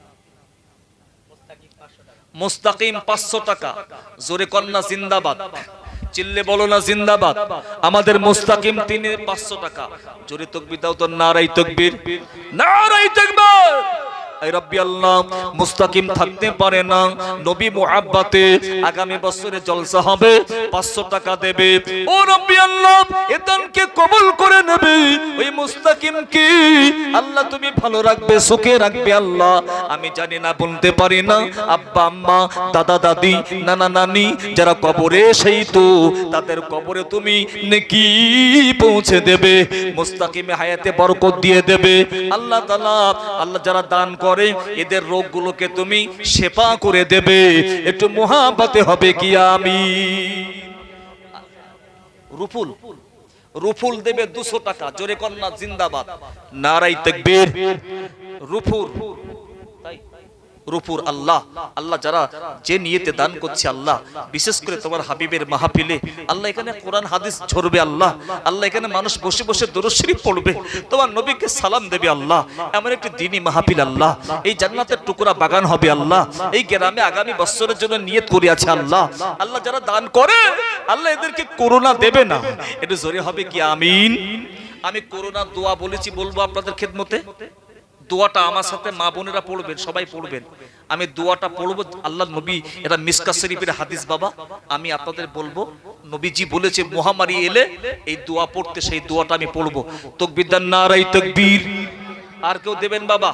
[SPEAKER 1] মুস্তাকিম পাঁচশো টাকা, জোরে কন্যা জিন্দাবাদ, চিল্লে বলো না জিন্দাবাদ। আমাদের মুস্তাকিম তিনি পাঁচশো টাকা, জোরে তাকবীর দাও তো, নারায়ে তাকবীর, নারায়ে তাকবীর। রব্বি আল্লাহ মুস্তাকিম থাকতে পারে না, নবী মুহাব্বতে আগামী বছরে জলসা হবে, পাঁচশো টাকা দেবে। ও রব্বি আল্লাহ এদানকে কবুল করে নেবে, ওই মুস্তাকিমকে আল্লাহ তুমি ভালো রাখবে, সুখে রাখবে আল্লাহ। আমি জানি না বলতে পারি না, আব্বা আম্মা দাদা দাদি নানা নানি যারা কবরে সেই তো তাদের কবরে তুমি নেকি পৌঁছে দেবে, মুস্তাকিমে হায়াতে বরকত দিয়ে দেবে আল্লাহ তাআলা। আল্লাহ যারা দান করে এদের রোগগুলোকে তুমি শেফা করে দেবে। একটু মুহাব্বতে হবে কি আমিন। রুফুল রুফুল দেবে দুশো টাকা, জোরে কন্যা জিন্দাবাদ, নারায়ে তাকবীর। রুফুল রূপুর আল্লাহ আল্লাহ যারা যে নিয়তে দান করছে আল্লাহ, বিশেষ করে তোমার হাবিবের মাহফিলে আল্লাহ এখানে কোরআন হাদিস ঝরবে আল্লাহ, আল্লাহ এখানে মানুষ বসে বসে দরুদ শরীফ পড়বে, তোমার নবীকে সালাম দেবে আল্লাহ। এমন একটি দ্বীনি মাহফিল আল্লাহ, এই জান্নাতের টুকরা বাগান হবে আল্লাহ। এই গ্রামে আগামী বছরের জন্য নিয়ত করে আছে আল্লাহ। আল্লাহ যারা দান করে আল্লাহ এদেরকে করোনা দেবে না। একটু জোরে হবে কি আমিন। আমি করোনা দোয়া বলেছি, বলবো আপনাদের খেদমতে। দোয়াটা আমার সাথে মা বোনেরা পড়বেন, সবাই পড়বেন। আমি দোয়াটা পড়বো, আল্লাহ নবী, এটা মিসকাত শরীফের হাদিস বাবা। আমি আপনাদের বলবো, নবীজি বলেছে মহামারী এলে এই দোয়া পড়তে, সেই দোয়াটা আমি পড়বো। তাকবীর দেন, নারায়ে তাকবীর। আর কেউ দেবেন বাবা?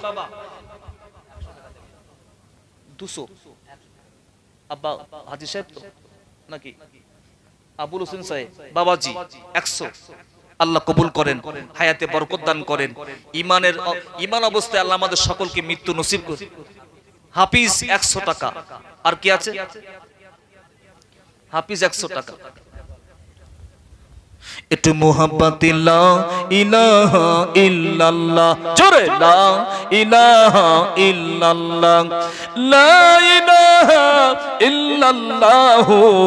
[SPEAKER 1] দুশো আব্বা হাজী সাহেব তো নাকি আবুল হোসেন সাহেব বাবাজি একশো। আল্লাহ কবুল করেন, হায়াতে বরকত দান করেন, ইমানের ইমান অবস্থায় আল্লাহ আমাদের সকলকে মৃত্যু নসিব করেন। হাফিজ একশো টাকা। আর কি আছে? হাফিজ একশো টাকা। একটু মুহাব্বত লা ইলাহা ইল্লাল্লাহ, জোরে লা ইলাহা ইল্লাল্লাহ, লা ইলাহা ইল্লাল্লাহ।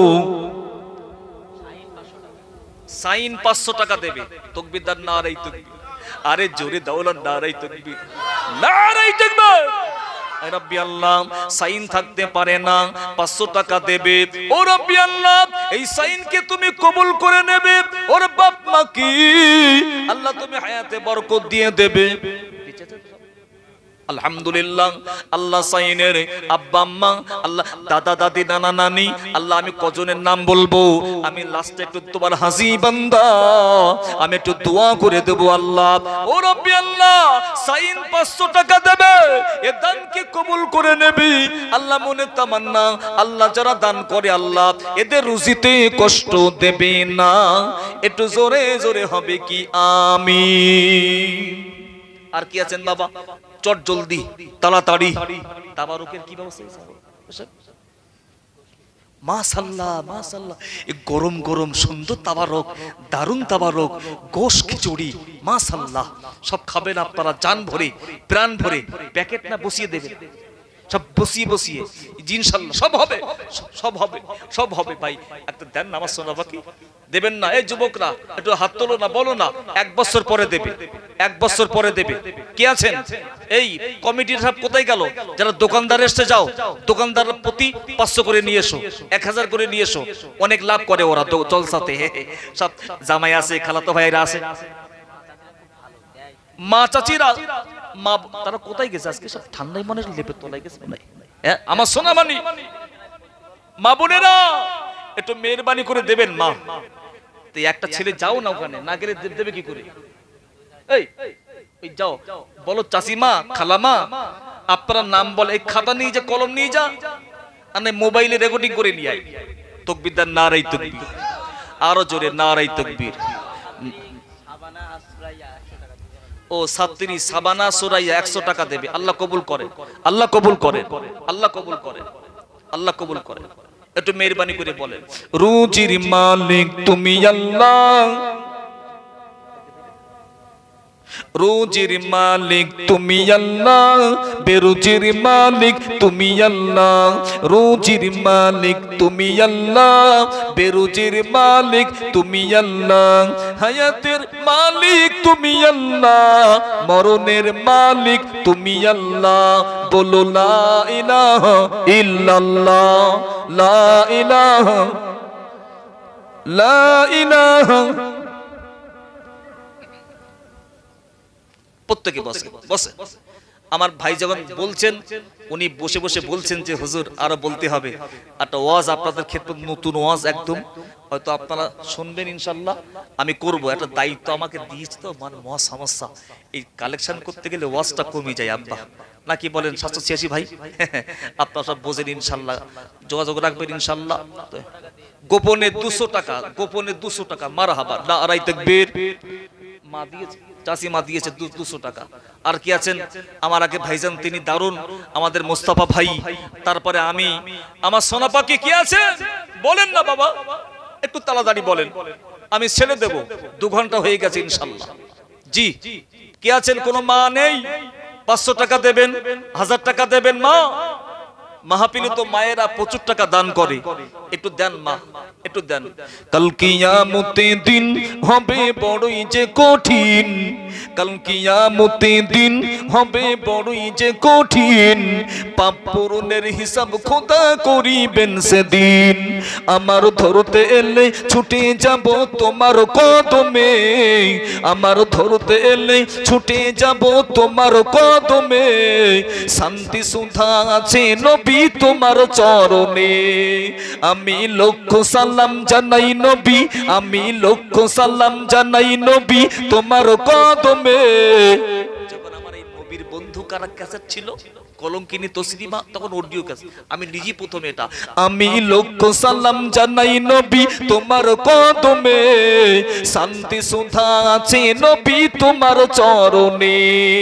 [SPEAKER 1] সাইন পাঁচশো টাকা দেবে। তাকবীর দান, নারায়ে তাকবীর। আরে জোরে দাওলা, নারায়ে তাকবীর, নারায়ে তাকবীর। রব্বি আল্লাহ সাইন থাকতে পারে না, পাঁচশো টাকা দেবে। ও রব্বি আল্লাহ এই সাইনকে তুমি কবুল করে নেবে, ওর বাপ মা কি আল্লাহ তুমি হায়াতে বরকত দিয়ে দেবে। আলহামদুলিল্লাহ। আল্লাহ সাইনের আব্বা আম্মা, আল্লাহ দাদা দাদি নানা নানি, আল্লাহ আমি কজনের নাম বলবো, আমি লাস্টে একটু তোমার হাজি বান্দা আমি একটু দোয়া করে দেবো আল্লাহ। ও রব্বি আল্লাহ সাইন পাঁচশো টাকা দেবে, এ দানকে কবুল করে নেবে। আল্লাহ মনে তামান্না, আল্লাহ যারা দান করে আল্লাহ এদের রুজিতে কষ্ট দেবে না। একটু জোরে জোরে হবে কি আমিন। আর কি আছেন বাবা, চট জলদি তাড়াতাড়ি তাবারুকের কি ব্যবস্থা? মাশাআল্লাহ মাশাআল্লাহ, এই গরম গরম সুন্দর তাবারক, দারুণ তাবারক, গোশ খিচুড়ি মাশাআল্লাহ। সব খাবেন আপনারা জান ভরে প্রাণ ভরে, প্যাকেট না বসিয়ে দেবেন, সব বসিয়ে বসিয়ে ইনশাআল্লাহ সব হবে, সব হবে, সব হবে। ভাই একটা দেন নামাজ শোনা বাকি দেবেন না? এই যুবকরা একটু হাত তোলো না, বলো না এক বছর পরে দেবে, এক বছর পরে দেবে। কে আছেন? এই কমিটির সব কোথায় গেল? যারা দোকানদার এসে যাও, দোকানদার প্রতি পাঁচশো করে নিয়ে এসো, এক হাজার করে নিয়ে এসো, অনেক লাভ করে ওরা জলসাতে। সব জামাই আছে, খালাতো ভাইরা আছে, মা চাচিরা, মা তারা কোথায় গেছে আজকে? সব ঠান্ডায় মনে লেপে তোলায় গেছে মনে হয়। আমার সোনা মানি মা বোনেরা একটু মেহরবানি করে দেবেন মা। তো একটা ছেলে যাও না, ওখানে না গেলে দেবে কি করে? এই এই যাও, বলো চাচিমা খালামা আপনার নাম বলে, এই খাতা নিয়ে যা, কলম নিয়ে যা, আর মোবাইলে রেকর্ডিং করে নিয়ে আয়। তাকবীর দেন, নারায়ে তাকবীর, আরো জোরে নারায়ে তাকবীর। ও ছাত্রী সাবানা সুরাইয়া একশো টাকা দেবে। আল্লাহ কবুল করে, আল্লাহ কবুল করে, আল্লাহ কবুল করে, আল্লাহ কবুল করে। একটু মেহরবানি করে বলেন, রুজির মালিক তুমি আল্লাহ, রুজির মালিক তুমি আল্লাহ, বেরুজির মালিক তুমি আল্লাহ, রুজির মালিক তুমি আল্লাহ, বেরুজির মালিক তুমি আল্লাহ, হায়াতের মালিক তুমি আল্লাহ, মরণের মালিক তুমি আল্লাহ। বলো লা ইলাহা ইল্লাল্লাহ, লা ইলাহা, লা ইলাহা। প্রত্যেকে বসে বসে। আমার ভাই যখন বলছেন, উনি বসে বসে বলছেন যে হুজুর আরো বলতে হবে একটা ওয়াজ, আপনাদের ক্ষেত্রে নতুন ওয়াজ একদম, হয়তো আপনারা শুনবেন ইনশাল্লাহ, আমি করব। একটা দায়িত্ব আমাকে দিয়েছে তো, মানে মহা সমস্যা, এই কালেকশন করতে গেলে ওয়াজটা কমে যায় আব্বা, নাকি বলেন? সাতশো ছিয়াশি ভাই আপনারা সব বোঝেন ইনশাল্লাহ, যোগাযোগ রাখবেন ইনশাল্লাহ। গোপনে দুশো টাকা, গোপনে দুশো টাকা, মারহাবা, নারায়ে তাকবীর। মা দিয়েছে, চাষিমা দিয়েছে দুশো টাকা। আর কি আছেন আমার আগে ভাইজান, তিনি দারুন, আমাদের মোস্তফা ভাই, তারপরে আমি, আমার সোনা পাখি কি আছে বলেন না বাবা, একটু তাড়াতাড়ি বলেন, আমি ছেড়ে দেব, দু ঘন্টা হয়ে গেছে ইনশাল্লাহ। জি কে আছেন? কোন মা নেই? পাঁচশো টাকা দেবেন, হাজার টাকা দেবেন। মা মাহফিলে তো মায়েরা প্রচুর টাকা দান করে, একটু দেন মা, একটু দেন। কাল কিয়ামতের দিন হবে বড়ই যে কঠিন, কাল কিয়ামতের দিন হবে বড়ই যে কঠিন, পাপ পূরণের হিসাব খোদা করিবেন সেদিন। আমার ধরতে এলে ছুটে যাব তোমার কদমে, আমার ধরতে এলে ছুটে যাব তোমার কদমে, শান্তি সুধা আছে নবী তোমার চরণে। আমি লক্ষ সালাম জানাই নবী, আমি লক্ষ সালাম জানাই নবী তোমার কদমে। যখন আমার এই নবীর বন্ধু কারা ক্যাসেট ছিল, কলঙ্কিনী তসলিমা, তখন অডিও ক্যাসেট, আমি নিজে প্রথমে এটা, আমি লক্ষ সালাম জানাই নবী তোমার কদমে, শান্তি সুধা আছে নবী তোমার চরণে।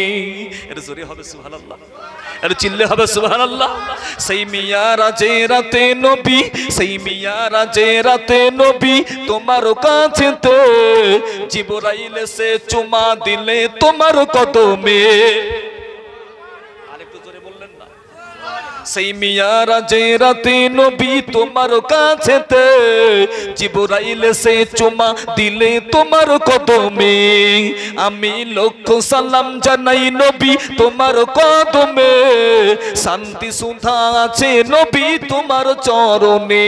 [SPEAKER 1] এটা জোরে হবে সুবহানাল্লাহ, আর চিল্লে হবে সুবহানাল্লাহ। সেই মিয়ারাজে রাতে নবী, সেই মিয়ারাজে রাতে নবী তোমার কাছেতে, জিবরাইল এসে চুমা দিলে তোমার কদমে। আরেকটু জোরে বললেন না? সেই মিয়ারাজে রাতে নবী তোমার কাছেতে, জিবরাইল এসে চুমা দিলে তোমার কদমে, আমি লক্ষ সালাম জানাই নবী তোমার কদমে, শান্তি সুধা আছে নবী তোমার চরণে।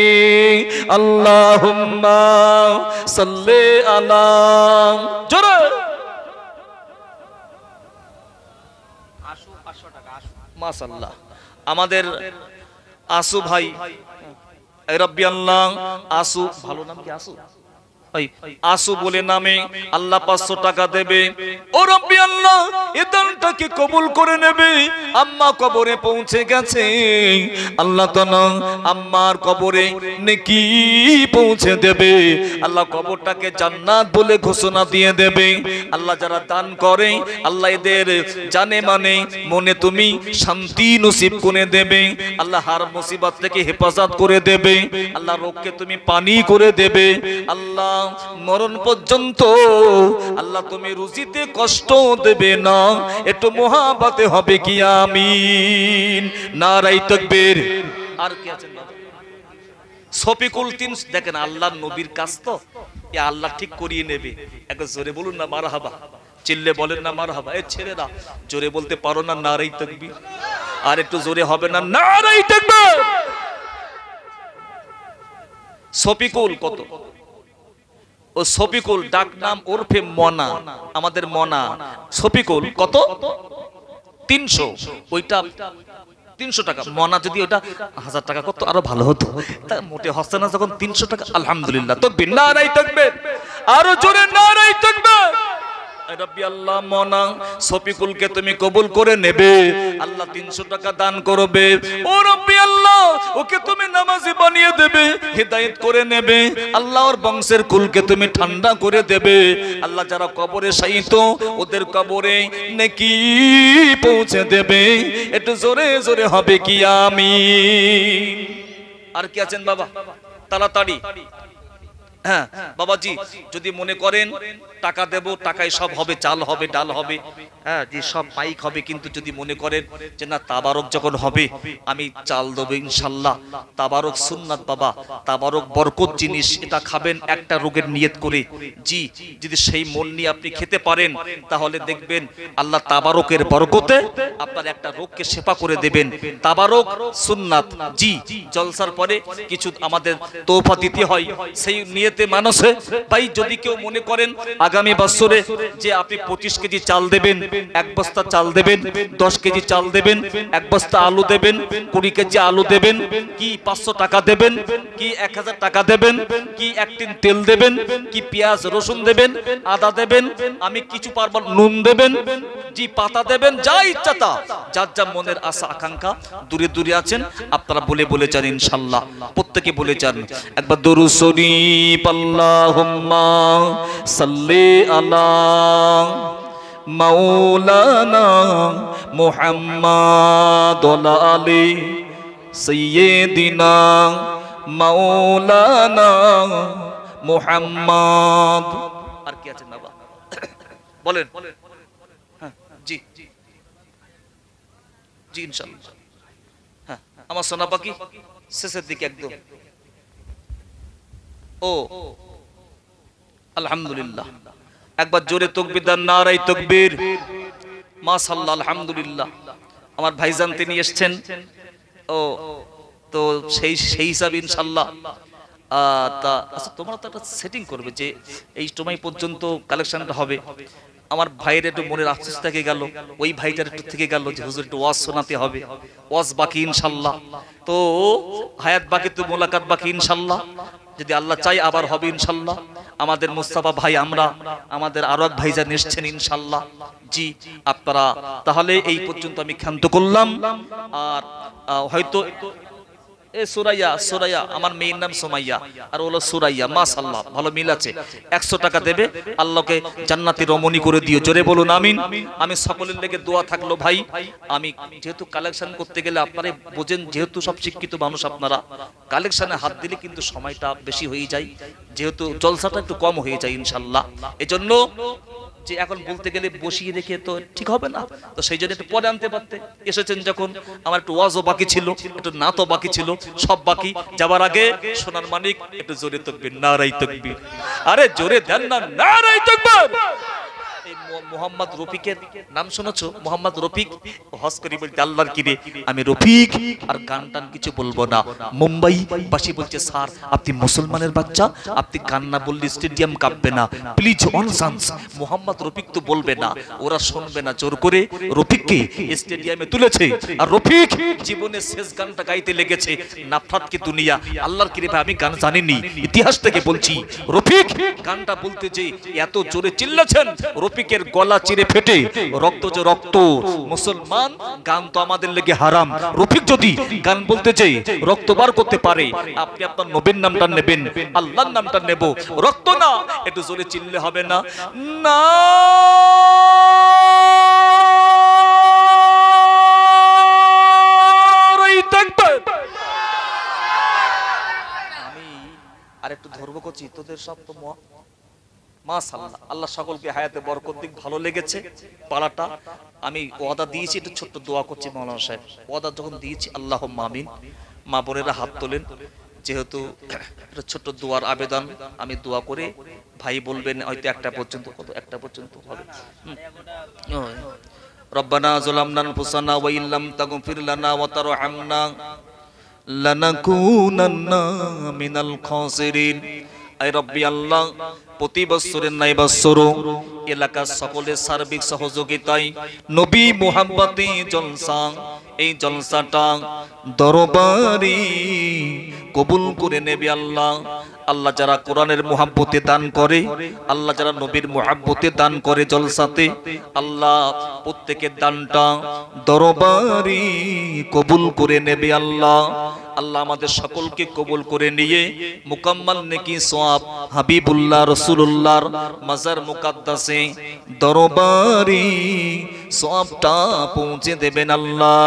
[SPEAKER 1] আল্লাহুম্মা সাল্লি আলা, জোরে আসু, পাঁচশো টাকা আসু, মাশাআল্লাহ। আমাদের আসু ভাই, রব্বি আল্লাহ আসু, ভালো নাম কি আসু? ওই আসু বলে নামে আল্লাহ পাঁচশো টাকা দেবে। ও রব্বি আল্লাহ এই দানটাকে কবুল করে নেবে। আম্মা কবরে পৌঁছে গেছে, আল্লাহ তাআলা আম্মার কবরে নেকি পৌঁছে দেবে। আল্লাহ কবরটাকে জান্নাত বলে ঘোষণা দিয়ে দেবে। আল্লাহ যারা দান করে আল্লাহ এদের জানে মানে মনে তুমি শান্তি নসিব করে দেবে। আল্লাহ হার মুসিবত থেকে হেফাজত করে দেবে। আল্লাহ রোগকে তুমি পানি করে দেবে। আল্লাহ মরণ পর্যন্ত আল্লাহ তুমি রুজিতে কষ্ট দেবে না, একটু মোহাব্বতে হবে কি আমিন। নারায়ে তাকবীর। আর কি আছেন বাবা? শফিকুল তিন দেখেন আল্লাহর নবীর কাজ তো এ আল্লাহ ঠিক করিয়ে নেবে। একবার জোরে বলুন না মারহাবা, চিল্লে বলেন না মারহাবা। এ ছেলেরা জোরে বলতে পারো না নারায়ে তাকবীর? আর একটু জোরে হবে না নারায়ে তাকবীর? শফিকুল কত? ও শফিকুল ডাক নাম ওরফে মনা, আমাদের মনা। শফিকুল কত? তিনশো। ওইটা তিনশো টাকা। মনা যদি ওটা হাজার টাকা করতো আরো ভালো হতো, তা মোটে হচ্ছে না যখন তিনশো টাকা। আলহামদুলিল্লাহ তাকবীর, নারায়ে তাকবীর, আরো জোরে নারায়ে তাকবীর। রব্বি আল্লাহ মনা শফিকুলকে তুমি কবুল করে নেবে। আল্লাহ তিনশো টাকা দান করবে। ও রব্বি আল্লাহ ওকে তুমি নামাজি বানিয়ে দেবে, হিদায়াত করে নেবে। আল্লাহ ওর বংশের কুলকে তুমি ঠান্ডা করে দেবে। আল্লাহ যারা কবরে শায়িত ওদের কবরে নেকি পৌঁছে দেবে। একটু জোরে জোরে হবে কি আমিন। আর কি আছেন বাবা? তাড়াতাড়ি। হ্যাঁ বাবাজি যদি মনে করেন টাকা দেব, টাকায় সব হবে, চাল হবে, ডাল হবে, হ্যাঁ যে সব মাইক হবে, কিন্তু যদি মনে করেন যে না তাবারক যখন হবে আমি চাল দেবো ইনশাল্লাহ, তাবারক সুন্নাত বাবা, তাবারক বরকত জিনিস, এটা খাবেন একটা রোগের নিয়ত করে। জি যদি সেই মন নিয়ে আপনি খেতে পারেন তাহলে দেখবেন আল্লাহ তাবারকের বরকতে আপনার একটা রোগকে শেফা করে দেবেন। তাবারক সুন্নাত। জি জলসার পরে কিছু আমাদের তোফা দিতে হয়, সেই নিয়তে মানুষে ভাই যদি কেউ মনে করেন আগামী বছরে যে আপনি পঁচিশ কেজি চাল দেবেন, এক বস্তা চাল দেবেন, দশ কেজি চাল দেবেন, এক বস্তা আলু দেবেন, কুড়ি কেজি আলু দেবেন, কি পাঁচশো টাকা দেবেন, কি এক হাজার টাকা দেবেন, কি এক টিন তেল দেবেন, কি পেঁয়াজ রসুন দেবেন, আদা দেবেন, আমি কিছু পারবো নুন দেবেন, জি পাতা দেবেন, যা ইচ্ছা তা, যার যা মনের আশা আকাঙ্ক্ষা। দূরে দূরে আছেন আপনারা বলে বলে যান ইনশাল্লাহ, প্রত্যেকে বলে যান একবার দরুদ শরীফ। আল্লাহুম্মা সাল্লি আলা মাওলানা মুহাম্মাদ ওয়া আলি সাইয়্যিদিনা মাওলানা মুহাম্মাদ। আর কি আছেন বাবা বলেন? হ্যাঁ জি জি ইনশাআল্লাহ। হ্যাঁ আমার সোনা পাখি শেষের দিকে একদম। ও আলহামদুলিল্লাহ, একবার জোরে তাকবীর দেন, নারায়ে তাকবীর, মাশাআল্লাহ, আলহামদুলিল্লাহ। আমার ভাইজান তিনি এসেছেন, ও তো সেই সেই হিসাবে ইনশাআল্লাহ তা আচ্ছা তোমরা তো একটা সেটিং করবে যে এই সময় পর্যন্ত কালেকশনটা হবে। আমার ভাইয়ের একটু মনের আফসোস থেকে গেল, ওই ভাইটার একটু থেকে গেল যে হুজুর একটু ওয়াজ শোনাতে হবে, ওয়াজ বাকি ইনশাআল্লাহ, তো হায়াত বাকি, তো মোলাকাত বাকি ইনশাআল্লাহ, যদি আল্লাহ চাই আবার হবে ইনশাআল্লাহ। আমাদের মুস্তাফা ভাই, আমরা আমাদের আরো এক ভাইজান এসেছেন ইনশাআল্লাহ। জি আপনারা তাহলে এই পর্যন্ত আমি ক্ষান্ত করলাম। আর হয়তো এ সুরাইয়া, সুরাইয়া আমার মেয়ের নাম সুমাইয়া আর হলো সুরাইয়া, মাশাআল্লাহ ভালো মিল আছে। একশো টাকা দেবে, আল্লাহকে জান্নাতি রমণী করে দিও, জোরে বলুন আমিন। আমি সকলের লেগে দোয়া থাকলো ভাই। আমি যেহেতু কালেকশন করতে গেলে আপনারা বোঝেন, যেহেতু সব শিক্ষিত মানুষ আপনারা, কালেকশনে হাত দিলে কিন্তু সময়টা বেশি হয়ে যায়, যেহেতু জলসাটা একটু কম হয়ে যায় ইনশাআল্লাহ। এজন্য যে এখন বলতে গেলে বসিয়ে রেখে তো ঠিক হবে না, তো সেই জন্য একটু পরে আনতে পারতে। এসেছেন যখন, আমার একটু ওয়াজও বাকি ছিল, একটু নাতও বাকি ছিল, সব বাকি। যাবার আগে সোনার মানিক একটু জোরে তাকবীর, নারায়ে তাকবীর, আরে জোরে দেন না, নারায়ে তাকবীর। এই মোহাম্মদ রফিকের নাম শুনেছো? মোহাম্মদ রফিক হজ করি বলতে আল্লাহর কিরে আমি রফিক আর গান টান কিছু বলবো না। মুম্বাই বাসী বলছে স্যার আপনি মুসলমানের বাচ্চা, আপনি গান না বললে স্টেডিয়াম কাঁপবে না, please on chance Mohammad Rafiq তো বলবে না, ওরা শুনবে না। জোর করে রফিককে স্টেডিয়ামে তুলেছে আর রফিক জীবনে শেষ গানটা গাইতে লেগেছে নাফরাত কি দুনিয়া। আল্লাহর কিরে ভাই আমি গান জানিনি, ইতিহাস থেকে বলছি। রফিক গানটা বলতে যে এত জোরে চিল্লাছেন রফিকের গলা চিরে ফেটে রক্ত যে রক্ত। মুসলমান গান তো আমাদের লেগে হারাম, রফিক যদি গান বলতে চাই রক্ত বার করতে পারে, আপনি আপনার নবীর নামটা নেবেন, আল্লাহর নামটা নেব, রক্ত না। একটু জোরে চিল্লে হবে না না আমি আর একটু ধরবো করছি তোদের সব তো মাশাআল্লাহ আল্লাহ সকলকে হায়াতে বরকত দিক। ভালো লেগেছে পালাটা। আমি ওয়াদা দিয়েছি একটু ছোট্ট দোয়া করছি মাওলানা সাহেব, ওয়াদা যখন দিয়েছি আল্লাহুম্মা আমিন। মা বোনেরা হাত তোলেন, যেহেতু একটা ছোট্ট দোয়ার আবেদন আমি দোয়া করে ভাই বলবেন হয়তো একটা পর্যন্ত, কত একটা পর্যন্ত হবে। রব্বানা যালামনা আনফুসানা ওয়া ইল্লাম তাগফির লানা ওয়া তারহামনা লানাকুনান্না মিনাল খাসিরিন। আয় রব্বি আল্লাহ প্রতি বছরের নাই বছর এলাকার সকলের সার্বিক সহযোগিতায় নবী মুহাম্মদী জলসা, এই জলসাটা দরবারি কবুল করে নেবে আল্লাহ। আল্লাহ যারা কোরআনের মুহাব্বতে দান করে, আল্লাহ যারা নবীর মুহাব্বতে দান করে জলসাতে, আল্লাহ প্রত্যেকের দানটা দরবারি কবুল করে নেবে আল্লাহ। আল্লাহ আমাদের সকলকে কবুল করে নিয়ে মুকাম্মাল নেকি সওয়াব হাবিবুল্লাহ রাসূলুল্লাহর মাজার মুকাদ্দাসে দরবারি সওয়াবটা পৌঁছে দেবেন আল্লাহ।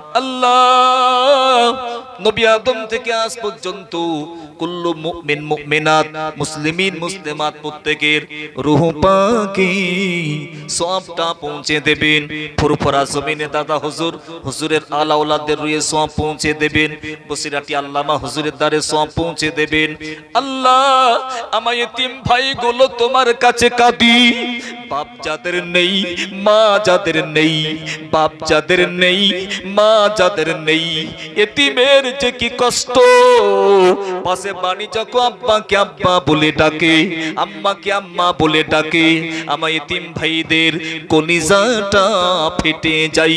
[SPEAKER 1] আল্লাহ নবী আদম থেকে আজ পর্যন্ত কুল্লু মুমিন মুমিনাত মুসলিমিন মুসলিমাত প্রত্যেকের রূহ পাকি সওয়াবটা পৌঁছে দেবেন। ফুরফুরা জমিনে দাদা হুজুর হুজুরের আলা আওলাদের রুহে সওয়াব পৌঁছে দেবেন। বসিরাটি আল্লামা হুজুরের দ্বারে সওয়াব পৌঁছে দেবেন। আল্লাহ আমার এতিম ভাইগুলো তোমার কাছে কাঁদি, বাপ যাদের নেই, মা যাদের নেই, বাপ যাদের নেই, মা যাদের নেই, এতিমের যে কি কষ্ট। পাশে বাণী যখন আব্বাকে আব্বা বলে ডাকে, আম্মাকে আম্মা বলে ডাকে, আমার এতিম ভাইদের কলিজাটা ফেটে যাই।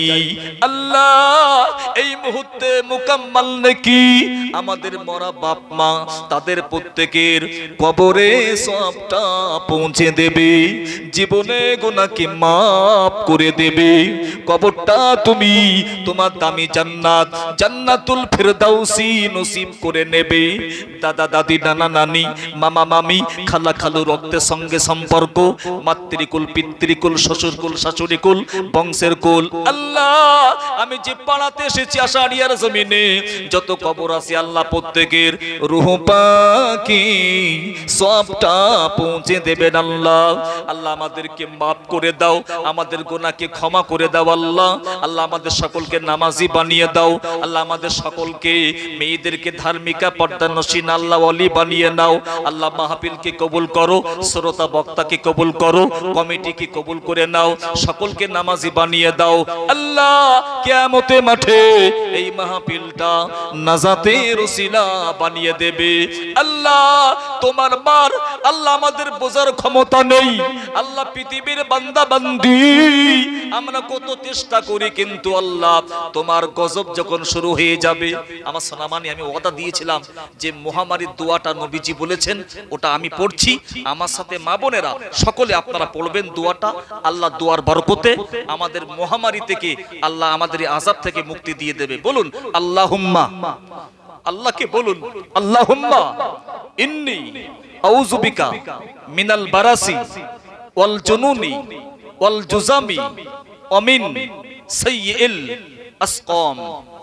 [SPEAKER 1] আল্লাহ এই মুহূর্তে মুকাম্মাল নেকি আমাদের মরা বাপ মা তাদের প্রত্যেকের কবরে সওয়াবটা পৌঁছে দেবে, জীবনে গুনাহকে মাফ করে দেবে। কবরটা তুমি তোমার দামি জান্নাত জান্নাতুল ফিরদাউসি নসিব করে নেবে। দাদা দাদি নানা নানি মামা মামি খালা খালু রক্তের সঙ্গে সম্পর্ক, মাতৃকুল পিতৃকুল শ্বশুরকুল শাশুড়িকুল বংশের কুল। আল্লাহ আমি যে পাড়াতে এসেছি আশারিয়ার জমিনে যত কবর আছে আল্লাহ প্রত্যেকের রূহ পাকি সওয়াবটা পৌঁছে দেবেন আল্লাহ। আল্লাহ আমাদেরকে মাফ করে দাও, আমাদের গুনাহকে ক্ষমা করে দাও আল্লাহ। আল্লাহ আমাদের সকলকে নামাজি বানিয়ে দাও আল্লাহ। আমাদের সকলকে মেয়েদেরকে ধার্মিকা পর্দানসীন আল্লাহ ওয়ালি বানিয়ে নাও আল্লাহ। মাহফিলকে কবুল করো, শ্রোতা বক্তাকে কবুল করো, কমিটিকে কবুল করে নাও, সকলকে নামাজি বানিয়ে দাও আল্লাহ। কিয়ামতে মাঠে এই মাহফিলটা নাজাতের ওসিলা বানিয়ে দেবে আল্লাহ। তোমার মার আল্লাহ আমাদের বোঝার ক্ষমতা নেই আল্লাহ। পৃথিবীর বান্দা বান্দি আমরা কত চেষ্টা করি, কিন্তু আল্লাহ তোমার গজব যখন শুরু হয়ে যাবে, আমার সোনামানি আমি ওয়াদা দিয়েছিলাম যে মহামারীর দোয়াটা নবীজি বলেছেন ওটা আমি পড়ছি, আমার সাথে মা বোনেরা সকলে আপনারা পড়বেন দোয়াটা। আল্লাহ দোয়ার বরকতে আমাদের মহামারী থেকে আল্লাহ আমাদের আযাব থেকে মুক্তি দিয়ে দেবে। বলুন আল্লাহুম্মা, আল্লাহকে বলুন আল্লাহুম্মা ইন্নী আউযু বিকা মিনাল বারাসি ওয়াল জুনুনি ওয়াল জুজামি ওয়া মিন সাইয়্যিল আসকাম।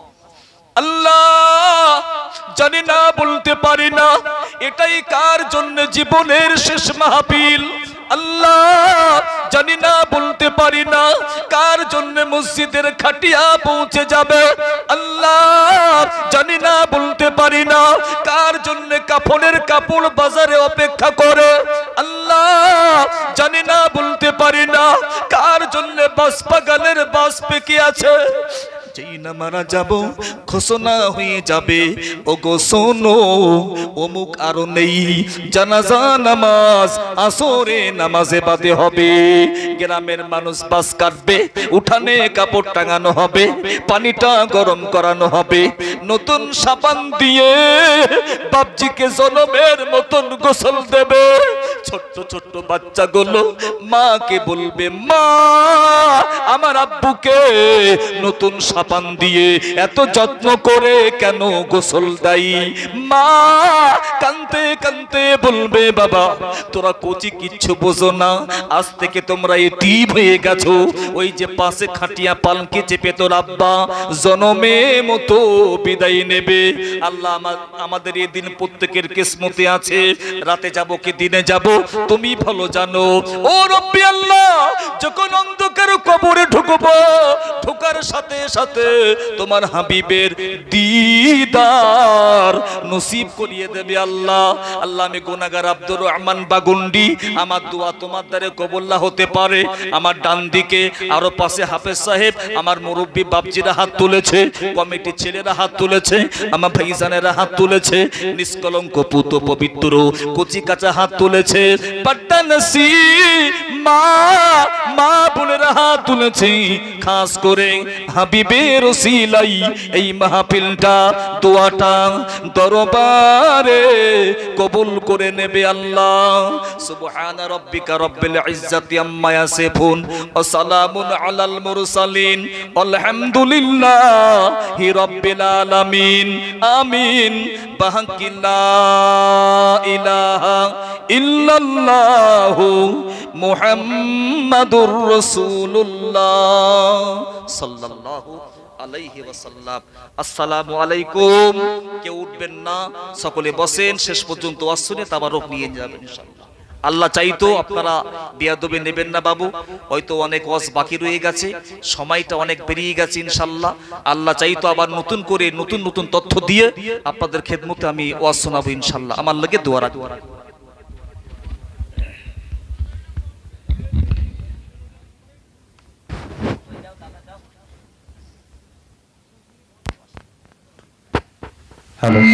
[SPEAKER 1] আল্লাহ জানি না বলতে পারি না এটাই কার জন্য জীবনের শেষ মাহফিল। আল্লাহ জানি না, বলতে পারি না কার জন্য মসজিদের খাটিয়া পৌঁছে যাবে। আল্লাহ জানি না, বলতে পারি না কার জন্য কাফনের কাপড় বাজারে অপেক্ষা করে। আল্লাহ জানি না, বলতে পারি না কার জন্য বাস বাগানের বাস পেকে আছে। যেই না মারা যাব ঘোষণা হয়ে যাবে, ও গো শোনো অমুক আরো নেই, জানাজা নামাজ আসরে নামাজে বাদে হবে। গ্রামের মানুষ বাস কাটবে, উঠানে কাপড় টাঙানো হবে, পানিটা গরম করানো হবে, নতুন সাবান দিয়ে বাপজিকে জনমের মতন গোসল দেবে। ছোট্ট ছোট্ট বাচ্চাগুলো মাকে বলবে, মা আমার আব্বুকে নতুন সাবান দিয়ে এত যত্ন করে কেন গোসল দেয়? মা কানতে কানতে বলবে, বাবা তোরা কোচি কিচ্ছু বোঝো না, আজ থেকে তোমরা এতিম হয়ে গেছো। ওই যে পাশে খাটিয়া পালকি চেপে তোর আব্বা জনমে মতো বিদায় নেবে। আল্লাহ আমাদের এই দিন প্রত্যেকের কিসমতে আছে, রাতে যাব কি দিনে যাব তুমি ভালো জানো। ও রব্বি আল্লাহ, যখন অন্ধকার কবরে ঢুকবো, ঢোকার সাথে সাথে তোমার হাবিবের দিদার নসিব করিয়ে দেবে আল্লাহ। আল্লাহ আমি গুনাহগার আব্দুর রহমান বাগুন্ডি, আমার দোয়া তোমার দ্বারে কবুল হতে পারে। আমার ডান দিকে আরো পাশে হাফেজ সাহেব, আমার মুরব্বী বাপজিরা হাত তুলেছে, কমিটির ছেলেরা হাত তুলেছে, আমার ভাইজানেরা হাত তুলেছে, নিষ্কলঙ্ক পুত পবিত্র কচি কাঁচা হাত তুলেছে, পাট্টানসি মা মা বোনেরা হাত তুলেছে। খাস করে হাবিবের ওসিলাই এই মাহফিলটা দোয়াটা দরবারে কবুল করে নেবে আল্লাহ। সুবহানা রাব্বিকা রাব্বিল ইজ্জাতি আম্মা ইয়াসিফুন ওয়া সালামুন আলাল মুরসালিন আলহামদুলিল্লাহি রাব্বিল আলামিন। আমিন। বাহাক্কি লা ইলাহা ইল্লাল্লাহু মুহাম্মাদুর রাসূলুল্লাহ সাল্লাল্লাহু আলাইহি ওয়াসাল্লাম। আসসালামু আলাইকুম। কেউ উঠবেন না, সকলে বসেন, শেষ পর্যন্ত ওয়াজ শুনে তাবারক নিয়ে যাবেন ইনশাআল্লাহ। আল্লাহ চাইতো আপনারা বিয়াদবি নেবেন না বাবু, হয়তো অনেক ওয়াজ বাকি রয়ে গেছে, সময়টা অনেক বেরিয়ে গেছে ইনশাআল্লাহ। আল্লাহ চাইতো আবার নতুন করে নতুন নতুন তথ্য দিয়ে আপনাদের খেদমতে আমি ওয়াজ শোনাবো ইনশাআল্লাহ। আমার লাগে দোয়া রাখবেন।
[SPEAKER 2] Hello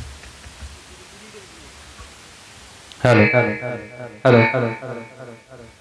[SPEAKER 2] hello hello hello hello